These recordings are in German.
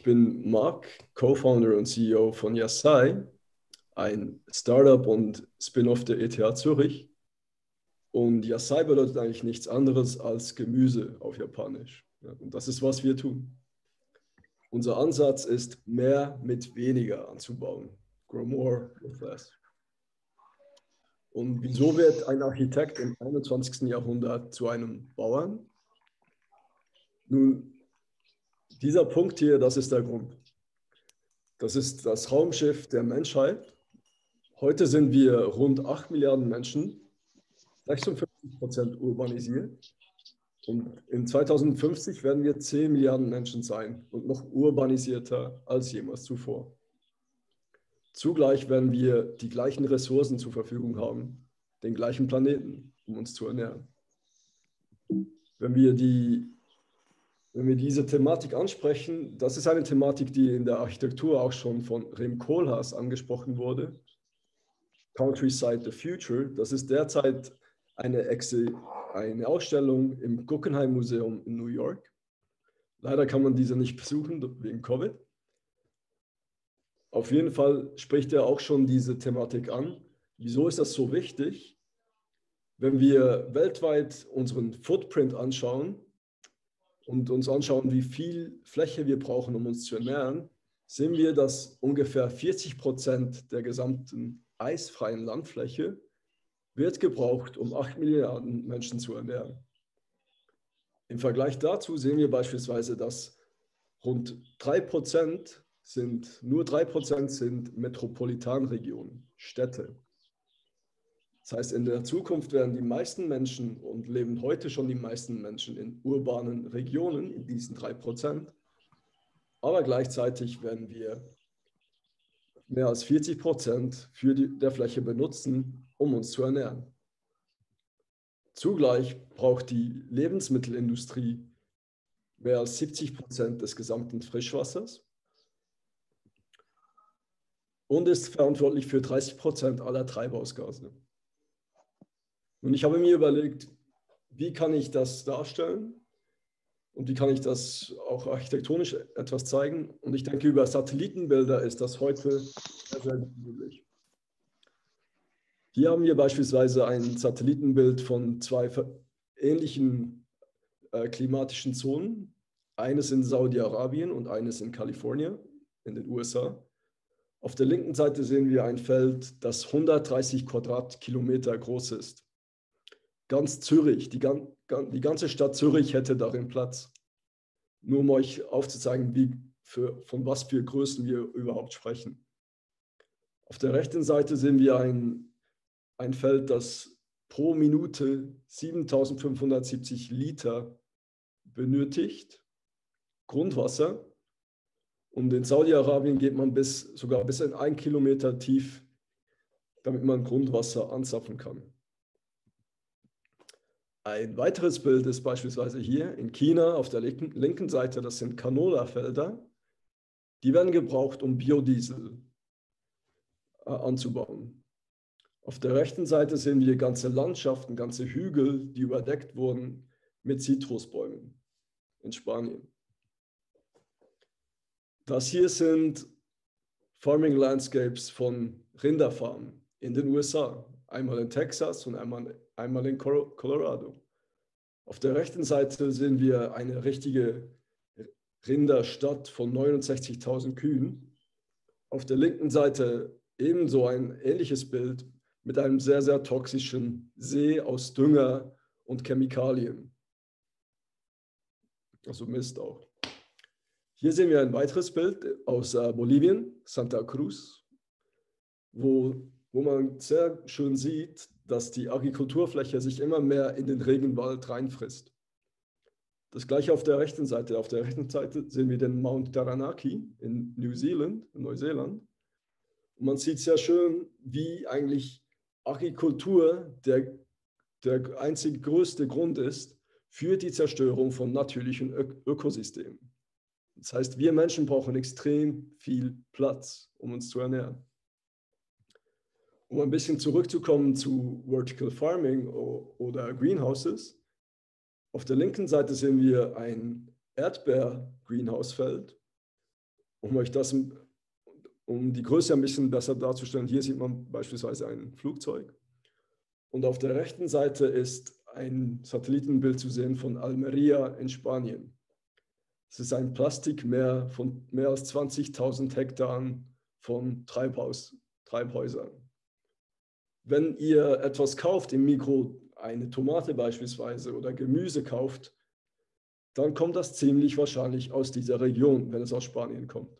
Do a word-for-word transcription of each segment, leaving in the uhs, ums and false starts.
bin Marc, Co-Founder und C E O von Yasai, ein Startup und Spin-off der E T H Zürich. Und Yasai bedeutet eigentlich nichts anderes als Gemüse auf Japanisch. Ja, und das ist, was wir tun. Unser Ansatz ist, mehr mit weniger anzubauen. Grow more with less. Und wieso wird ein Architekt im einundzwanzigsten Jahrhundert zu einem Bauern? Nun, dieser Punkt hier, das ist der Grund. Das ist das Raumschiff der Menschheit. Heute sind wir rund acht Milliarden Menschen, sechsundfünfzig Prozent urbanisiert. Und in zweitausendfünfzig werden wir zehn Milliarden Menschen sein und noch urbanisierter als jemals zuvor. Zugleich werden wir die gleichen Ressourcen zur Verfügung haben, den gleichen Planeten, um uns zu ernähren. Wenn wir, die, wenn wir diese Thematik ansprechen, das ist eine Thematik, die in der Architektur auch schon von Rem Koolhaas angesprochen wurde. Countryside the Future, das ist derzeit eine, Exe, eine Ausstellung im Guggenheim Museum in New York. Leider kann man diese nicht besuchen wegen Covid. Auf jeden Fall spricht er auch schon diese Thematik an. Wieso ist das so wichtig? Wenn wir weltweit unseren Footprint anschauen und uns anschauen, wie viel Fläche wir brauchen, um uns zu ernähren, sehen wir, dass ungefähr vierzig Prozent der gesamten eisfreien Landfläche wird gebraucht, um acht Milliarden Menschen zu ernähren. Im Vergleich dazu sehen wir beispielsweise, dass rund drei Prozent sind, nur drei Prozent sind Metropolitanregionen, Städte. Das heißt, in der Zukunft werden die meisten Menschen und leben heute schon die meisten Menschen in urbanen Regionen, in diesen drei Prozent. Aber gleichzeitig werden wir mehr als vierzig Prozent für die, der Fläche benutzen, um uns zu ernähren. Zugleich braucht die Lebensmittelindustrie mehr als siebzig Prozent des gesamten Frischwassers und ist verantwortlich für dreißig Prozent aller Treibhausgase. Und ich habe mir überlegt, wie kann ich das darstellen und wie kann ich das auch architektonisch etwas zeigen. Und ich denke, über Satellitenbilder ist das heute sehr, sehr gut möglich. Hier haben wir beispielsweise ein Satellitenbild von zwei ähnlichen äh, klimatischen Zonen. Eines in Saudi-Arabien und eines in Kalifornien in den U S A. Auf der linken Seite sehen wir ein Feld, das hundertdreißig Quadratkilometer groß ist. Ganz Zürich, die, die ganze Stadt Zürich hätte darin Platz. Nur um euch aufzuzeigen, wie für, von was für Größen wir überhaupt sprechen. Auf der rechten Seite sehen wir ein, ein Feld, das pro Minute siebentausendfünfhundertsiebzig Liter benötigt, Grundwasser. Und in Saudi-Arabien geht man bis, sogar bis in ein Kilometer tief, damit man Grundwasser anzapfen kann. Ein weiteres Bild ist beispielsweise hier in China auf der linken, linken Seite, das sind Canola-Felder. Die werden gebraucht, um Biodiesel äh, anzubauen. Auf der rechten Seite sehen wir ganze Landschaften, ganze Hügel, die überdeckt wurden mit Zitrusbäumen in Spanien. Das hier sind Farming Landscapes von Rinderfarmen in den U S A. Einmal in Texas und einmal, einmal in Colorado. Auf der rechten Seite sehen wir eine richtige Rinderstadt von neunundsechzigtausend Kühen. Auf der linken Seite ebenso ein ähnliches Bild mit einem sehr, sehr toxischen See aus Dünger und Chemikalien. Also Mist auch. Hier sehen wir ein weiteres Bild aus äh, Bolivien, Santa Cruz, wo, wo man sehr schön sieht, dass die Agrikulturfläche sich immer mehr in den Regenwald reinfrisst. Das gleiche auf der rechten Seite. Auf der rechten Seite sehen wir den Mount Taranaki in New Zealand, in Neuseeland. Und man sieht sehr schön, wie eigentlich Agrikultur der, der einzig größte Grund ist für die Zerstörung von natürlichen Ö- Ökosystemen. Das heißt, wir Menschen brauchen extrem viel Platz, um uns zu ernähren. Um ein bisschen zurückzukommen zu Vertical Farming oder Greenhouses. Auf der linken Seite sehen wir ein Erdbeer-Greenhouse-Feld Um euch das, um die Größe ein bisschen besser darzustellen, hier sieht man beispielsweise ein Flugzeug. Und auf der rechten Seite ist ein Satellitenbild zu sehen von Almería in Spanien. Es ist ein Plastikmeer von mehr als zwanzigtausend Hektar von Treibhaus, Treibhäusern. Wenn ihr etwas kauft im Mikro, eine Tomate beispielsweise oder Gemüse kauft, dann kommt das ziemlich wahrscheinlich aus dieser Region, wenn es aus Spanien kommt.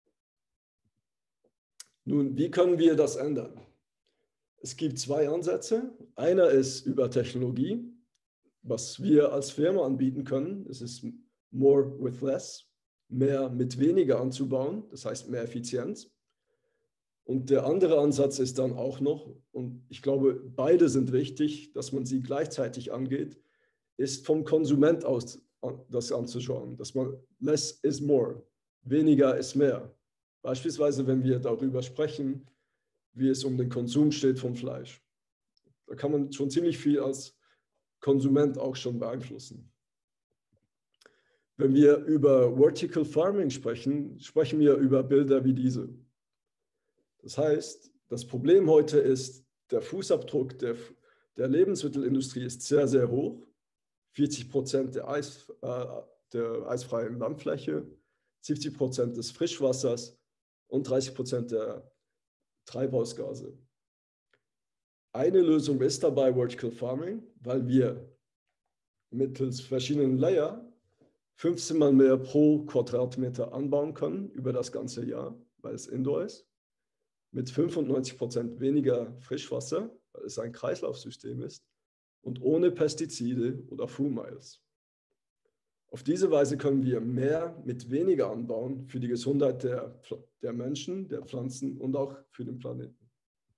Nun, wie können wir das ändern? Es gibt zwei Ansätze. Einer ist über Technologie, was wir als Firma anbieten können. Es ist more with less, mehr mit weniger anzubauen, das heißt mehr Effizienz. Und der andere Ansatz ist dann auch noch, und ich glaube, beide sind wichtig, dass man sie gleichzeitig angeht, ist vom Konsument aus das anzuschauen, dass man less is more, weniger ist mehr. Beispielsweise, wenn wir darüber sprechen, wie es um den Konsum steht von Fleisch. Da kann man schon ziemlich viel als Konsument auch schon beeinflussen. Wenn wir über Vertical Farming sprechen, sprechen wir über Bilder wie diese. Das heißt, das Problem heute ist, der Fußabdruck der, der Lebensmittelindustrie ist sehr, sehr hoch. vierzig Prozent der, Eis, äh, der eisfreien Landfläche, siebzig Prozent des Frischwassers und dreißig Prozent der Treibhausgase. Eine Lösung ist dabei Vertical Farming, weil wir mittels verschiedenen Layer fünfzehn Mal mehr pro Quadratmeter anbauen können über das ganze Jahr, weil es Indoor ist, mit fünfundneunzig Prozent weniger Frischwasser, weil es ein Kreislaufsystem ist, und ohne Pestizide oder Food Miles. Auf diese Weise können wir mehr mit weniger anbauen für die Gesundheit der, der Menschen, der Pflanzen und auch für den Planeten.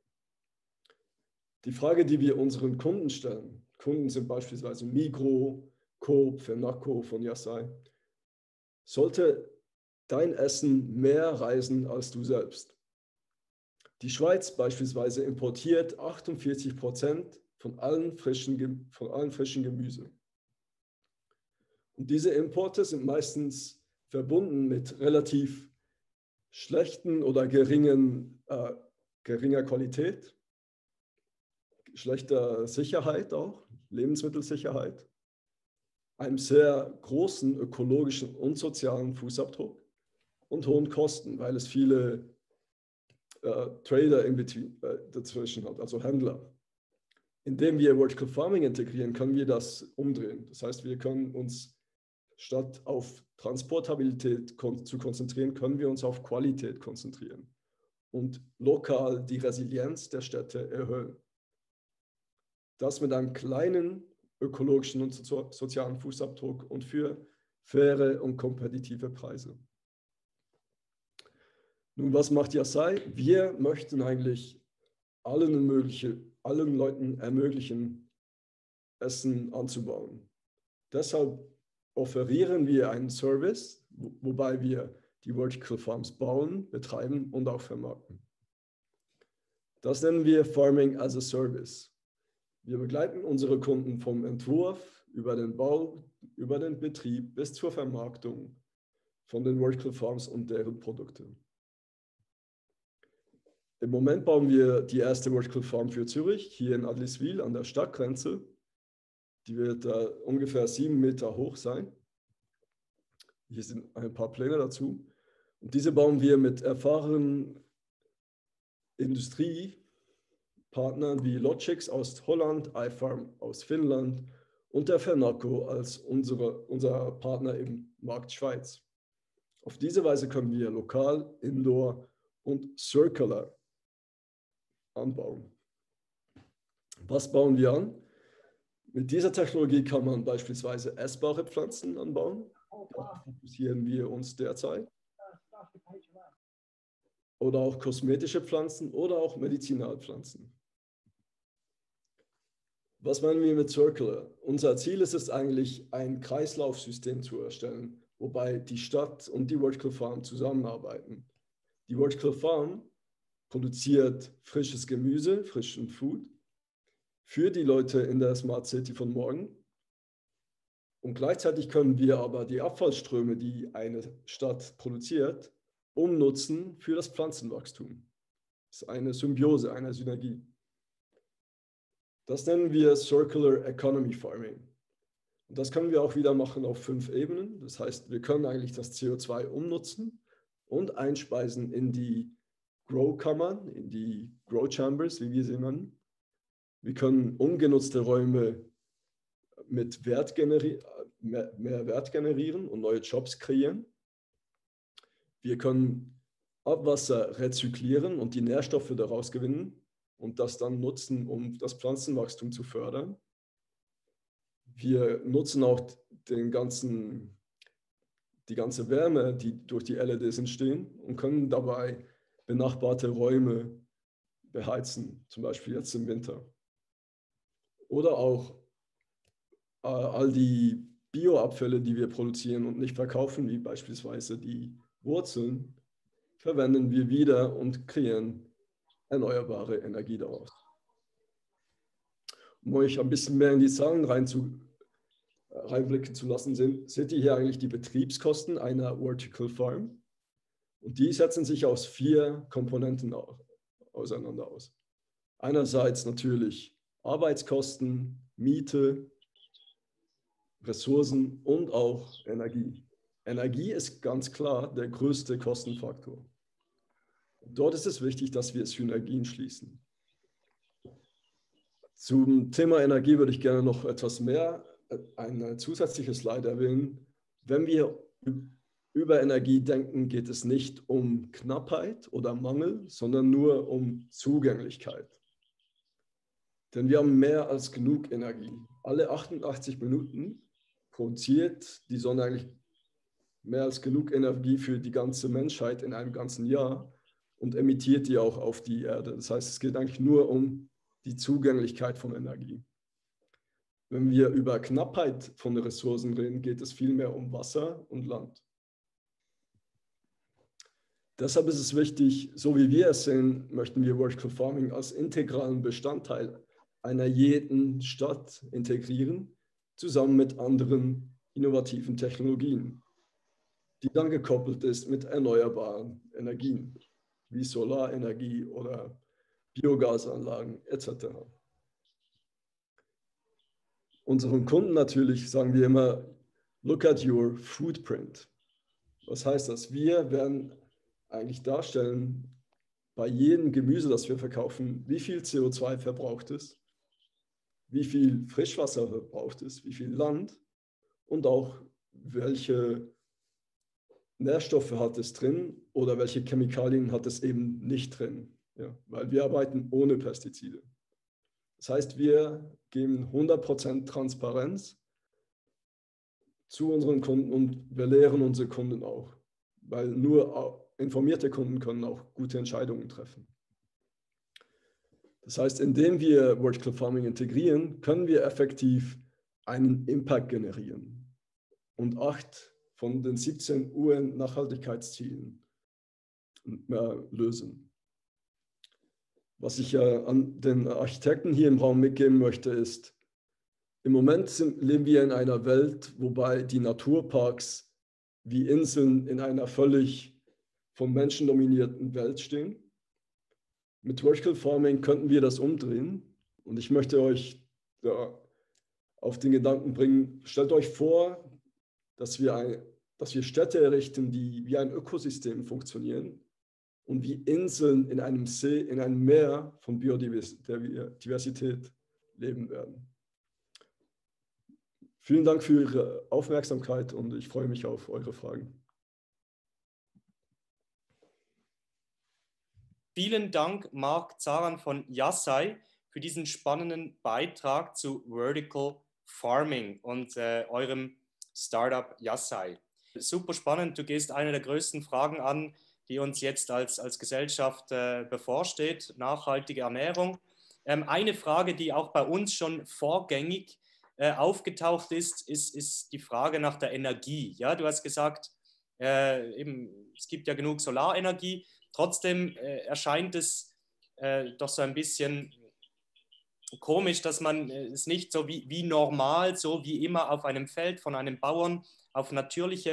Die Frage, die wir unseren Kunden stellen, Kunden sind beispielsweise Migros, Coop, Fenaco von Yassai, sollte dein Essen mehr reisen als du selbst? Die Schweiz beispielsweise importiert achtundvierzig Prozent von allen frischen, von allen frischen Gemüse. Und diese Importe sind meistens verbunden mit relativ schlechten oder geringen, äh, geringer Qualität, schlechter Sicherheit auch, Lebensmittelsicherheit, einem sehr großen ökologischen und sozialen Fußabdruck und hohen Kosten, weil es viele äh, Trader in between, äh, dazwischen hat, also Händler. Indem wir Vertical Farming integrieren, können wir das umdrehen. Das heißt, wir können uns statt auf Transportabilität kon- zu konzentrieren, können wir uns auf Qualität konzentrieren und lokal die Resilienz der Städte erhöhen. Das mit einem kleinen ökologischen und so- sozialen Fußabdruck und für faire und kompetitive Preise. Nun, was macht Yassai? Wir möchten eigentlich allen, mögliche, allen Leuten ermöglichen, Essen anzubauen. Deshalb offerieren wir einen Service, wo, wobei wir die Vertical Farms bauen, betreiben und auch vermarkten. Das nennen wir Farming as a Service. Wir begleiten unsere Kunden vom Entwurf über den Bau, über den Betrieb bis zur Vermarktung von den Vertical Farms und deren Produkte. Im Moment bauen wir die erste Vertical Farm für Zürich, hier in Adliswil an der Stadtgrenze. Die wird äh, ungefähr sieben Meter hoch sein. Hier sind ein paar Pläne dazu. Und diese bauen wir mit erfahrenen Industriepartnern wie Logix aus Holland, iFarm aus Finnland und der Fenaco als unsere, unser Partner im Markt Schweiz. Auf diese Weise können wir lokal, indoor und circular anbauen. Was bauen wir an? Mit dieser Technologie kann man beispielsweise essbare Pflanzen anbauen. Darauf fokussieren wir uns derzeit. Oder auch kosmetische Pflanzen oder auch Medizinalpflanzen. Was meinen wir mit Circular? Unser Ziel ist es eigentlich, ein Kreislaufsystem zu erstellen, wobei die Stadt und die Vertical Farm zusammenarbeiten. Die Vertical Farm produziert frisches Gemüse, frischen Food für die Leute in der Smart City von morgen. Und gleichzeitig können wir aber die Abfallströme, die eine Stadt produziert, umnutzen für das Pflanzenwachstum. Das ist eine Symbiose, eine Synergie. Das nennen wir Circular Economy Farming. Und das können wir auch wieder machen auf fünf Ebenen. Das heißt, wir können eigentlich das C O zwei umnutzen und einspeisen in die Grow-Kammern, in die Grow-Chambers, wie wir sie nennen. Wir können ungenutzte Räume mit Wert generi- mehr, mehr Wert generieren und neue Jobs kreieren. Wir können Abwasser rezyklieren und die Nährstoffe daraus gewinnen und das dann nutzen, um das Pflanzenwachstum zu fördern. Wir nutzen auch den ganzen, die ganze Wärme, die durch die L E Ds entstehen und können dabei benachbarte Räume beheizen, zum Beispiel jetzt im Winter. Oder auch äh, all die Bioabfälle, die wir produzieren und nicht verkaufen, wie beispielsweise die Wurzeln, verwenden wir wieder und kreieren erneuerbare Energie daraus. Um euch ein bisschen mehr in die Zahlen rein zu, reinblicken zu lassen, sind, seht ihr hier eigentlich die Betriebskosten einer Vertical Farm. Und die setzen sich aus vier Komponenten auseinander aus. Einerseits natürlich Arbeitskosten, Miete, Ressourcen und auch Energie. Energie ist ganz klar der größte Kostenfaktor. Dort ist es wichtig, dass wir Synergien schließen. Zum Thema Energie würde ich gerne noch etwas mehr, ein zusätzliches Slide erwähnen. Wenn wir über Energie denken, geht es nicht um Knappheit oder Mangel, sondern nur um Zugänglichkeit. Denn wir haben mehr als genug Energie. Alle achtundachtzig Minuten produziert die Sonne eigentlich mehr als genug Energie für die ganze Menschheit in einem ganzen Jahr und emittiert die auch auf die Erde. Das heißt, es geht eigentlich nur um die Zugänglichkeit von Energie. Wenn wir über Knappheit von Ressourcen reden, geht es vielmehr um Wasser und Land. Deshalb ist es wichtig, so wie wir es sehen, möchten wir Vertical Farming als integralen Bestandteil einer jeden Stadt integrieren, zusammen mit anderen innovativen Technologien, die dann gekoppelt ist mit erneuerbaren Energien, wie Solarenergie oder Biogasanlagen et cetera. Unseren Kunden natürlich sagen wir immer, look at your footprint. Was heißt das? Wir werden eigentlich darstellen, bei jedem Gemüse, das wir verkaufen, wie viel C O zwei verbraucht ist, wie viel Frischwasser verbraucht ist, wie viel Land und auch welche Nährstoffe hat es drin oder welche Chemikalien hat es eben nicht drin. Ja, weil wir arbeiten ohne Pestizide. Das heißt, wir geben hundert Prozent Transparenz zu unseren Kunden und wir lehren unsere Kunden auch, weil nur informierte Kunden können auch gute Entscheidungen treffen. Das heißt, indem wir Vertical Farming integrieren, können wir effektiv einen Impact generieren und acht von den siebzehn U N-Nachhaltigkeitszielen lösen. Was ich ja an den Architekten hier im Raum mitgeben möchte, ist, im Moment sind, leben wir in einer Welt, wobei die Naturparks wie Inseln in einer völlig von Menschen dominierten Welt stehen. Mit Vertical Farming könnten wir das umdrehen. Und ich möchte euch ja, auf den Gedanken bringen, stellt euch vor, dass wir, ein, dass wir Städte errichten, die wie ein Ökosystem funktionieren und wie Inseln in einem See, in einem Meer von Biodiversität leben werden. Vielen Dank für Ihre Aufmerksamkeit und ich freue mich auf eure Fragen. Vielen Dank, Marc Zaran von Yassai, für diesen spannenden Beitrag zu Vertical Farming und äh, eurem Startup Yassai. Super spannend, du gehst eine der größten Fragen an, die uns jetzt als, als Gesellschaft äh, bevorsteht, nachhaltige Ernährung. Ähm, eine Frage, die auch bei uns schon vorgängig äh, aufgetaucht ist, ist, ist die Frage nach der Energie. Ja, du hast gesagt, äh, eben, es gibt ja genug Solarenergie. Trotzdem äh, erscheint es äh, doch so ein bisschen komisch, dass man äh, es nicht so wie, wie normal, so wie immer auf einem Feld von einem Bauern auf natürliche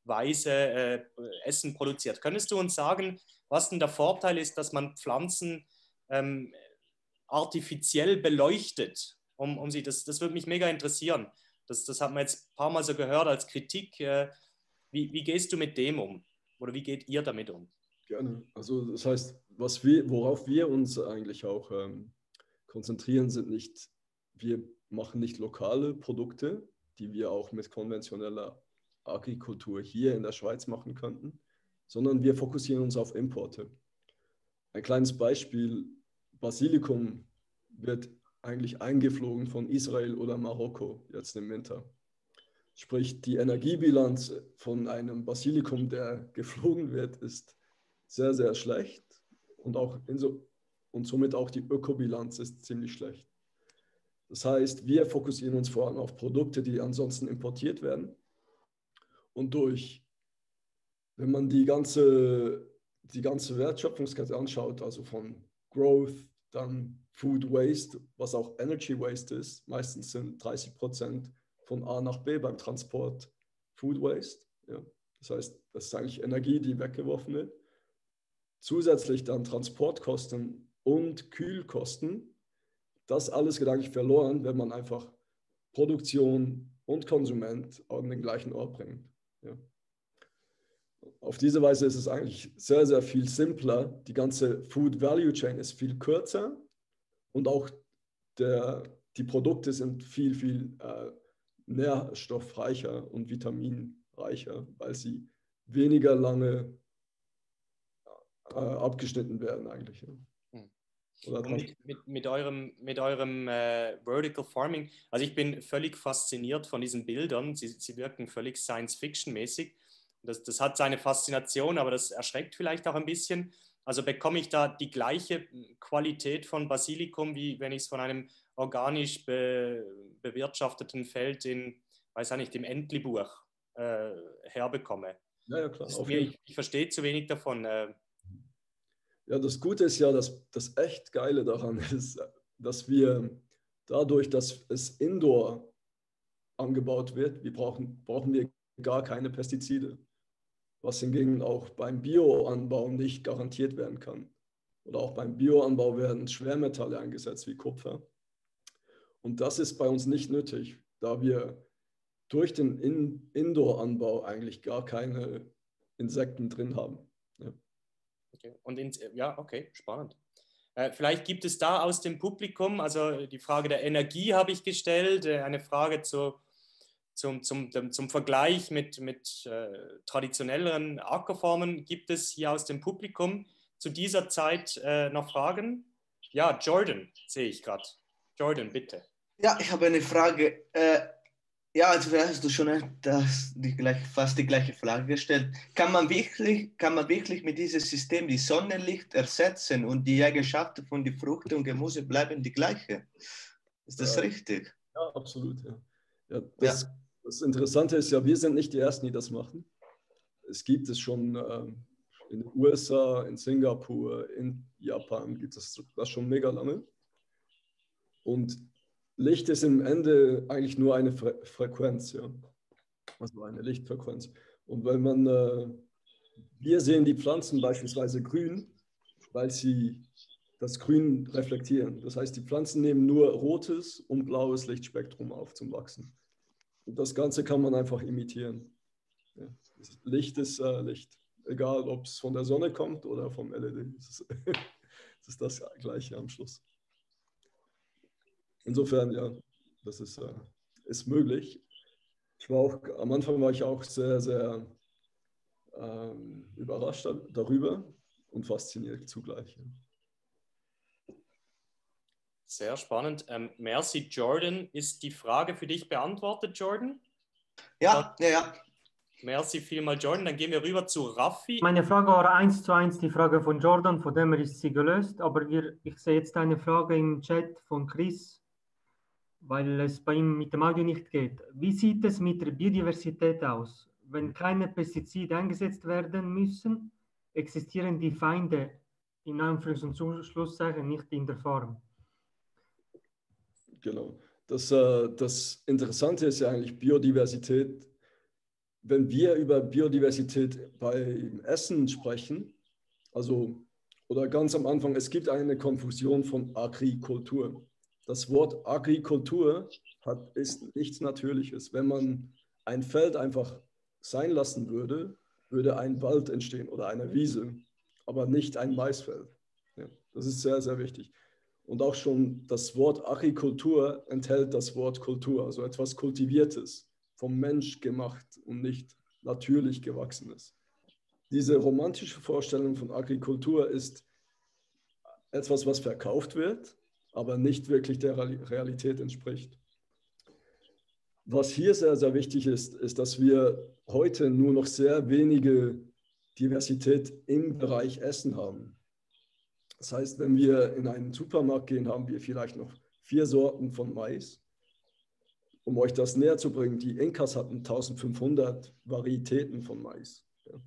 Weise äh, Essen produziert. Könntest du uns sagen, was denn der Vorteil ist, dass man Pflanzen ähm, artifiziell beleuchtet? Um, um sie, das, das würde mich mega interessieren. Das, das hat man jetzt ein paar Mal so gehört als Kritik. Äh, wie, wie gehst du mit dem um? Oder wie geht ihr damit um? Gerne. Also das heißt, was wir, worauf wir uns eigentlich auch ähm, konzentrieren, sind nicht, wir machen nicht lokale Produkte, die wir auch mit konventioneller Agrikultur hier in der Schweiz machen könnten, sondern wir fokussieren uns auf Importe. Ein kleines Beispiel, Basilikum wird eigentlich eingeflogen von Israel oder Marokko jetzt im Winter. Sprich, die Energiebilanz von einem Basilikum, der geflogen wird, ist sehr, sehr schlecht und, auch so, und somit auch die Ökobilanz ist ziemlich schlecht. Das heißt, wir fokussieren uns vor allem auf Produkte, die ansonsten importiert werden. Und durch, wenn man die ganze, die ganze Wertschöpfungskette anschaut, also von Growth, dann Food Waste, was auch Energy Waste ist, meistens sind dreißig Prozent von A nach B beim Transport Food Waste. Ja. Das heißt, das ist eigentlich Energie, die weggeworfen wird. Zusätzlich dann Transportkosten und Kühlkosten. Das alles geht eigentlich verloren, wenn man einfach Produktion und Konsument an den gleichen Ort bringt. Ja. Auf diese Weise ist es eigentlich sehr, sehr viel simpler. Die ganze Food Value Chain ist viel kürzer und auch der, die Produkte sind viel, viel äh, nährstoffreicher und vitaminreicher, weil sie weniger lange äh, abgeschnitten werden eigentlich. Ja. Und mit, mit, mit eurem, mit eurem äh, Vertical Farming, also ich bin völlig fasziniert von diesen Bildern, sie, sie wirken völlig Science-Fiction-mäßig. Das, das hat seine Faszination, aber das erschreckt vielleicht auch ein bisschen. Also bekomme ich da die gleiche Qualität von Basilikum, wie wenn ich es von einem organisch be, bewirtschafteten Feld in, weiß ich nicht, im Entlebuch äh, herbekomme. Ja, ja, klar. Mir, ich, ich verstehe zu wenig davon. Äh, Ja, das Gute ist ja, dass das echt Geile daran ist, dass wir dadurch, dass es indoor angebaut wird, wir brauchen, brauchen wir gar keine Pestizide, was hingegen auch beim Bioanbau nicht garantiert werden kann. Oder auch beim Bioanbau werden Schwermetalle eingesetzt wie Kupfer. Und das ist bei uns nicht nötig, da wir durch den In Indoor-Anbau eigentlich gar keine Insekten drin haben. Ja. Okay. Und in, ja, okay, spannend. Äh, vielleicht gibt es da aus dem Publikum, also die Frage der Energie habe ich gestellt, äh, eine Frage zu, zum, zum, zum Vergleich mit, mit äh, traditionelleren Ackerformen. Gibt es hier aus dem Publikum zu dieser Zeit äh, noch Fragen? Ja, Jordan sehe ich gerade. Jordan, bitte. Ja, ich habe eine Frage. Äh, ja, also vielleicht hast du schon das, die gleich, fast die gleiche Frage gestellt. Kann man, wirklich, kann man wirklich mit diesem System die Sonnenlicht ersetzen und die Eigenschaften von den Früchten und Gemüse bleiben die gleiche? Ist das ja, richtig? Ja, absolut. Ja. Ja, das, ja. Das Interessante ist ja, wir sind nicht die Ersten, die das machen. Es gibt es schon ähm, in den U S A, in Singapur, in Japan gibt es das schon mega lange. Und Licht ist im Ende eigentlich nur eine Fre Frequenz, ja. Also eine Lichtfrequenz. Und wenn man, äh, wir sehen die Pflanzen beispielsweise grün, weil sie das Grün reflektieren. Das heißt, die Pflanzen nehmen nur rotes und blaues Lichtspektrum auf zum Wachsen. Und das Ganze kann man einfach imitieren. Ja. Licht ist äh, Licht. Egal, ob es von der Sonne kommt oder vom L E D. Das ist, das ist das Gleiche am Schluss. Insofern, ja, das ist, äh, ist möglich. Ich war auch, am Anfang war ich auch sehr, sehr ähm, überrascht darüber und fasziniert zugleich. Sehr spannend. Ähm, merci, Jordan. Ist die Frage für dich beantwortet, Jordan? Ja, ja, ja. Merci vielmals, Jordan. Dann gehen wir rüber zu Raffi. Meine Frage war eins zu eins die Frage von Jordan, von dem her ist sie gelöst. Aber wir, ich sehe jetzt eine Frage im Chat von Chris, weil es bei ihm mit dem Audio nicht geht. Wie sieht es mit der Biodiversität aus? Wenn keine Pestizide eingesetzt werden müssen, existieren die Feinde in Anführungs- und Schlusszeichen nicht in der Farm. Genau. Das, äh, das Interessante ist ja eigentlich, Biodiversität wenn wir über Biodiversität beim Essen sprechen, also oder ganz am Anfang, es gibt eine Konfusion von Agrikultur. Das Wort Agrikultur hat, ist nichts Natürliches. Wenn man ein Feld einfach sein lassen würde, würde ein Wald entstehen oder eine Wiese, aber nicht ein Maisfeld. Ja, das ist sehr, sehr wichtig. Und auch schon das Wort Agrikultur enthält das Wort Kultur, also etwas Kultiviertes, vom Mensch gemacht und nicht natürlich gewachsenes. Diese romantische Vorstellung von Agrikultur ist etwas, was verkauft wird, aber nicht wirklich der Realität entspricht. Was hier sehr, sehr wichtig ist, ist, dass wir heute nur noch sehr wenige Diversität im Bereich Essen haben. Das heißt, wenn wir in einen Supermarkt gehen, haben wir vielleicht noch vier Sorten von Mais. Um euch das näher zu bringen, die Inkas hatten eintausendfünfhundert Varietäten von Mais.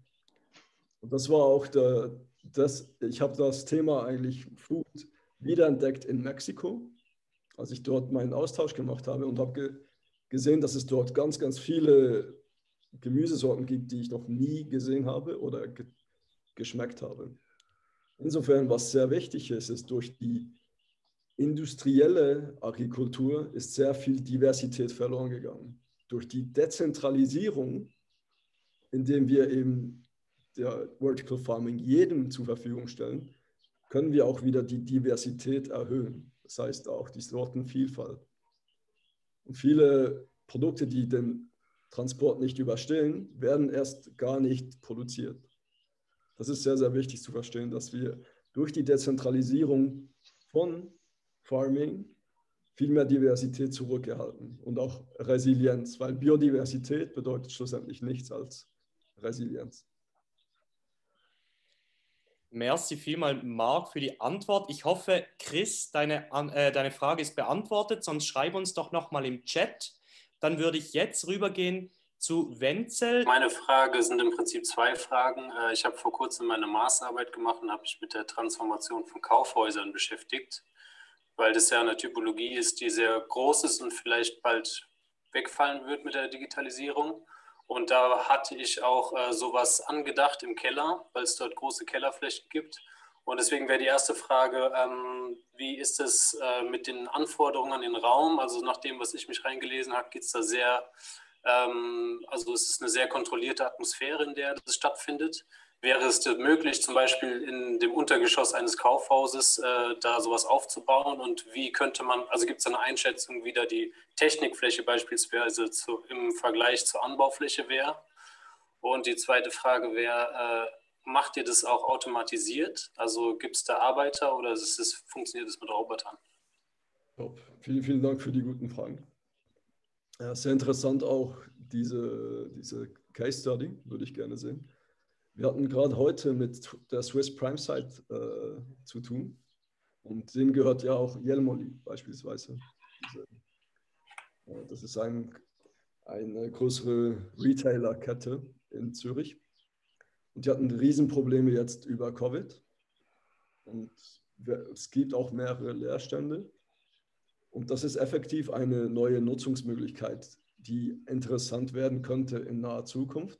Und das war auch der, das, ich habe das Thema eigentlich Food wiederentdeckt in Mexiko, als ich dort meinen Austausch gemacht habe und habe ge, gesehen, dass es dort ganz, ganz viele Gemüsesorten gibt, die ich noch nie gesehen habe oder ge, geschmeckt habe. Insofern, was sehr wichtig ist, ist durch die industrielle Agrikultur ist sehr viel Diversität verloren gegangen. Durch die Dezentralisierung, indem wir eben der Vertical Farming jedem zur Verfügung stellen, können wir auch wieder die Diversität erhöhen. Das heißt auch die Sortenvielfalt. Und viele Produkte, die den Transport nicht überstehen, werden erst gar nicht produziert. Das ist sehr, sehr wichtig zu verstehen, dass wir durch die Dezentralisierung von Farming viel mehr Diversität zurückerhalten und auch Resilienz, weil Biodiversität bedeutet schlussendlich nichts als Resilienz. Merci vielmals, Marc, für die Antwort. Ich hoffe, Chris, deine, äh, deine Frage ist beantwortet, sonst schreib uns doch nochmal im Chat. Dann würde ich jetzt rübergehen zu Wenzel. Meine Frage sind im Prinzip zwei Fragen. Ich habe vor kurzem meine Masterarbeit gemacht und habe mich mit der Transformation von Kaufhäusern beschäftigt, weil das ja eine Typologie ist, die sehr groß ist und vielleicht bald wegfallen wird mit der Digitalisierung. Und da hatte ich auch äh, sowas angedacht im Keller, weil es dort große Kellerflächen gibt. Und deswegen wäre die erste Frage, ähm, wie ist es äh, mit den Anforderungen an den Raum? Also nach dem, was ich mich reingelesen habe, geht es da sehr, ähm, also es ist eine sehr kontrollierte Atmosphäre, in der das stattfindet. Wäre es möglich, zum Beispiel in dem Untergeschoss eines Kaufhauses äh, da sowas aufzubauen? Und wie könnte man, also gibt es eine Einschätzung, wie da die Technikfläche beispielsweise zu, im Vergleich zur Anbaufläche wäre? Und die zweite Frage wäre, äh, macht ihr das auch automatisiert? Also gibt es da Arbeiter oder ist es, funktioniert es mit Robotern? Top. Vielen, vielen Dank für die guten Fragen. Ja, sehr interessant auch diese, diese Case Study, würde ich gerne sehen. Wir hatten gerade heute mit der Swiss Prime Site äh, zu tun und denen gehört ja auch Jelmoli beispielsweise. Diese, äh, das ist ein, eine größere Retailer-Kette in Zürich und die hatten Riesenprobleme jetzt über Covid und es gibt auch mehrere Leerstände und das ist effektiv eine neue Nutzungsmöglichkeit, die interessant werden könnte in naher Zukunft.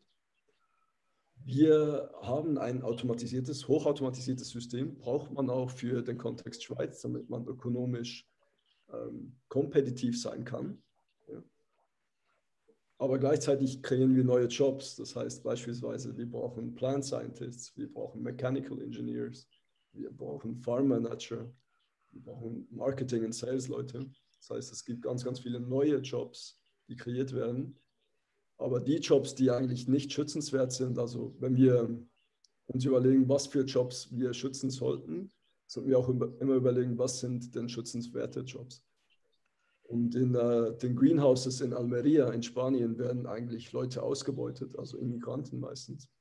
Wir haben ein automatisiertes, hochautomatisiertes System, braucht man auch für den Kontext Schweiz, damit man ökonomisch ähm, kompetitiv sein kann. Ja. Aber gleichzeitig kreieren wir neue Jobs. Das heißt beispielsweise, wir brauchen Plant Scientists, wir brauchen Mechanical Engineers, wir brauchen Farm Manager, wir brauchen Marketing- und Sales-Leute. Das heißt, es gibt ganz, ganz viele neue Jobs, die kreiert werden. Aber die Jobs, die eigentlich nicht schützenswert sind, also wenn wir uns überlegen, was für Jobs wir schützen sollten, sollten wir auch immer überlegen, was sind denn schützenswerte Jobs. Und in uh, den Greenhouses in Almeria in Spanien werden eigentlich Leute ausgebeutet, also Immigranten meistens,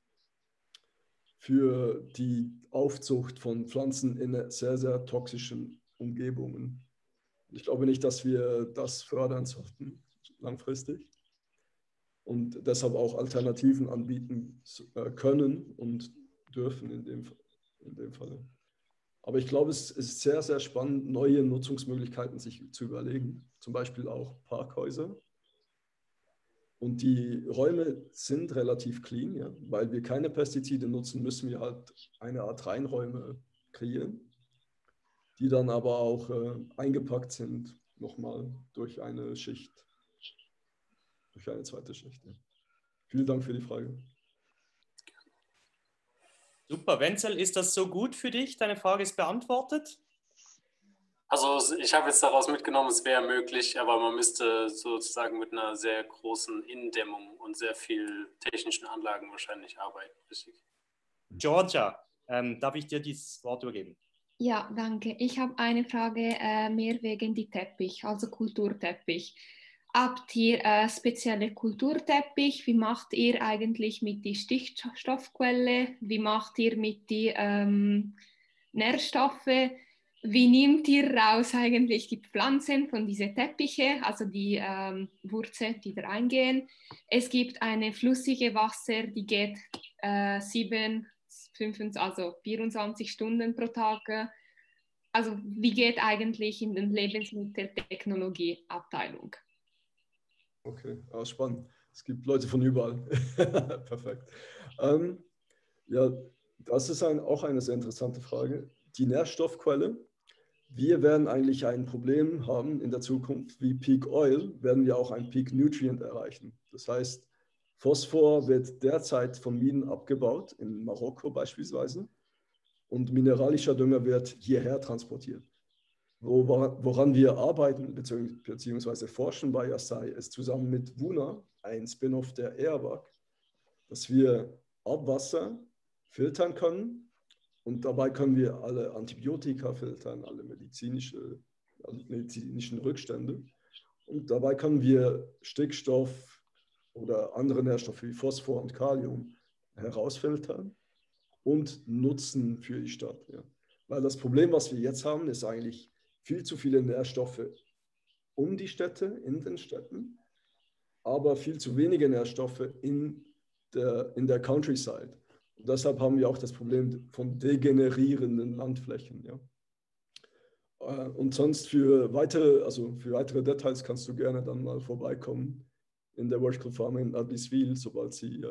für die Aufzucht von Pflanzen in sehr, sehr toxischen Umgebungen. Ich glaube nicht, dass wir das fördern sollten, langfristig. Und deshalb auch Alternativen anbieten können und dürfen in dem, in dem Fall. Aber ich glaube, es ist sehr, sehr spannend, neue Nutzungsmöglichkeiten sich zu überlegen. Zum Beispiel auch Parkhäuser. Und die Räume sind relativ clean, ja. Weil wir keine Pestizide nutzen, müssen wir halt eine Art Reinräume kreieren, die dann aber auch äh, eingepackt sind, nochmal durch eine Schicht, durch eine zweite Schicht. Ja. Vielen Dank für die Frage. Super, Wenzel, ist das so gut für dich? Deine Frage ist beantwortet? Also ich habe jetzt daraus mitgenommen, es wäre möglich, aber man müsste sozusagen mit einer sehr großen Innendämmung und sehr viel technischen Anlagen wahrscheinlich arbeiten. Richtig? Georgia, ähm, darf ich dir dieses Wort übergeben? Ja, danke. Ich habe eine Frage äh, mehr wegen die Teppich, also Kulturteppich. Habt ihr äh, spezielle Kulturteppich? Wie macht ihr eigentlich mit die Stickstoffquelle? Wie macht ihr mit die ähm, Nährstoffe? Wie nehmt ihr raus eigentlich die Pflanzen von diesen Teppiche, also die ähm, Wurzeln, die da eingehen? Es gibt eine flüssige Wasser, die geht äh, sieben, fünfundzwanzig, also vierundzwanzig Stunden pro Tag. Also wie geht eigentlich in den Lebensmitteltechnologieabteilung? Okay, ah, spannend. Es gibt Leute von überall. Perfekt. Ähm, ja, das ist ein, auch eine sehr interessante Frage. Die Nährstoffquelle. Wir werden eigentlich ein Problem haben in der Zukunft. Wie Peak Oil werden wir auch ein Peak Nutrient erreichen. Das heißt, Phosphor wird derzeit von Minen abgebaut, in Marokko beispielsweise, und mineralischer Dünger wird hierher transportiert. Woran wir arbeiten bzw. forschen bei Yassai ist zusammen mit Wuna, ein Spin-off der Airwag, dass wir Abwasser filtern können. Und dabei können wir alle Antibiotika filtern, alle medizinische, alle medizinischen Rückstände. Und dabei können wir Stickstoff oder andere Nährstoffe wie Phosphor und Kalium herausfiltern und nutzen für die Stadt. Ja. Weil das Problem, was wir jetzt haben, ist eigentlich viel zu viele Nährstoffe um die Städte, in den Städten, aber viel zu wenige Nährstoffe in der, in der Countryside. Und deshalb haben wir auch das Problem von degenerierenden Landflächen. Ja. Und sonst für weitere, also für weitere Details kannst du gerne dann mal vorbeikommen in der Vertical Farming in Adliswil, sobald sie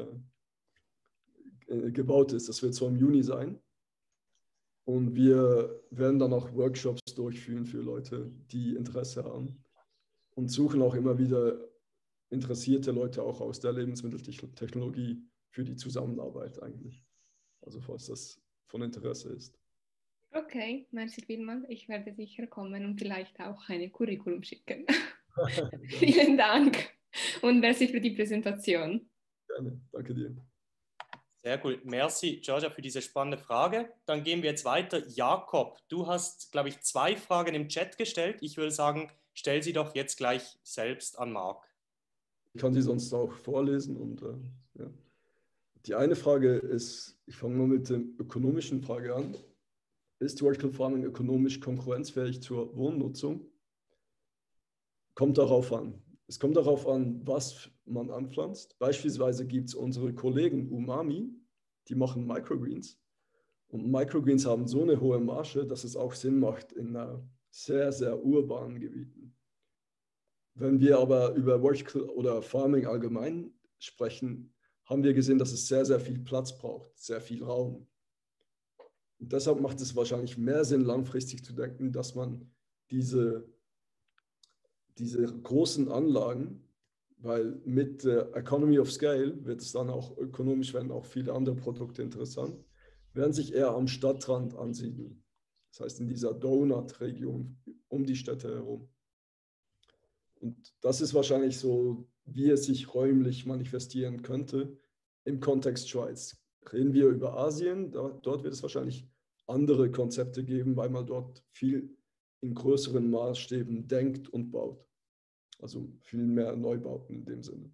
äh, gebaut ist. Das wird so im Juni sein. Und wir werden dann auch Workshops durchführen für Leute, die Interesse haben. Und suchen auch immer wieder interessierte Leute auch aus der Lebensmitteltechnologie für die Zusammenarbeit eigentlich. Also falls das von Interesse ist. Okay, merci vielmals. Ich werde sicher kommen und vielleicht auch eine Curriculum schicken. Vielen Dank und merci für die Präsentation. Gerne, danke dir. Sehr gut, merci Georgia für diese spannende Frage. Dann gehen wir jetzt weiter. Jakob, du hast, glaube ich, zwei Fragen im Chat gestellt. Ich würde sagen, stell sie doch jetzt gleich selbst an Marc. Ich kann sie sonst auch vorlesen. Und, äh, ja. Die eine Frage ist, ich fange mal mit der ökonomischen Frage an. Ist Vertical Farming ökonomisch konkurrenzfähig zur Wohnnutzung? Kommt darauf an. Es kommt darauf an, was man anpflanzt. Beispielsweise gibt es unsere Kollegen Umami, die machen Microgreens. Und Microgreens haben so eine hohe Marge, dass es auch Sinn macht in uh, sehr, sehr urbanen Gebieten. Wenn wir aber über Vertical oder Farming allgemein sprechen, haben wir gesehen, dass es sehr, sehr viel Platz braucht, sehr viel Raum. Und deshalb macht es wahrscheinlich mehr Sinn, langfristig zu denken, dass man diese, diese großen Anlagen, weil mit der Economy of Scale wird es dann auch ökonomisch, werden auch viele andere Produkte interessant, werden sich eher am Stadtrand ansiedeln. Das heißt in dieser Donut-Region um die Städte herum. Und das ist wahrscheinlich so, wie es sich räumlich manifestieren könnte im Kontext Schweiz. Reden wir über Asien, da, dort wird es wahrscheinlich andere Konzepte geben, weil man dort viel in größeren Maßstäben denkt und baut. Also viel mehr Neubauten in dem Sinne.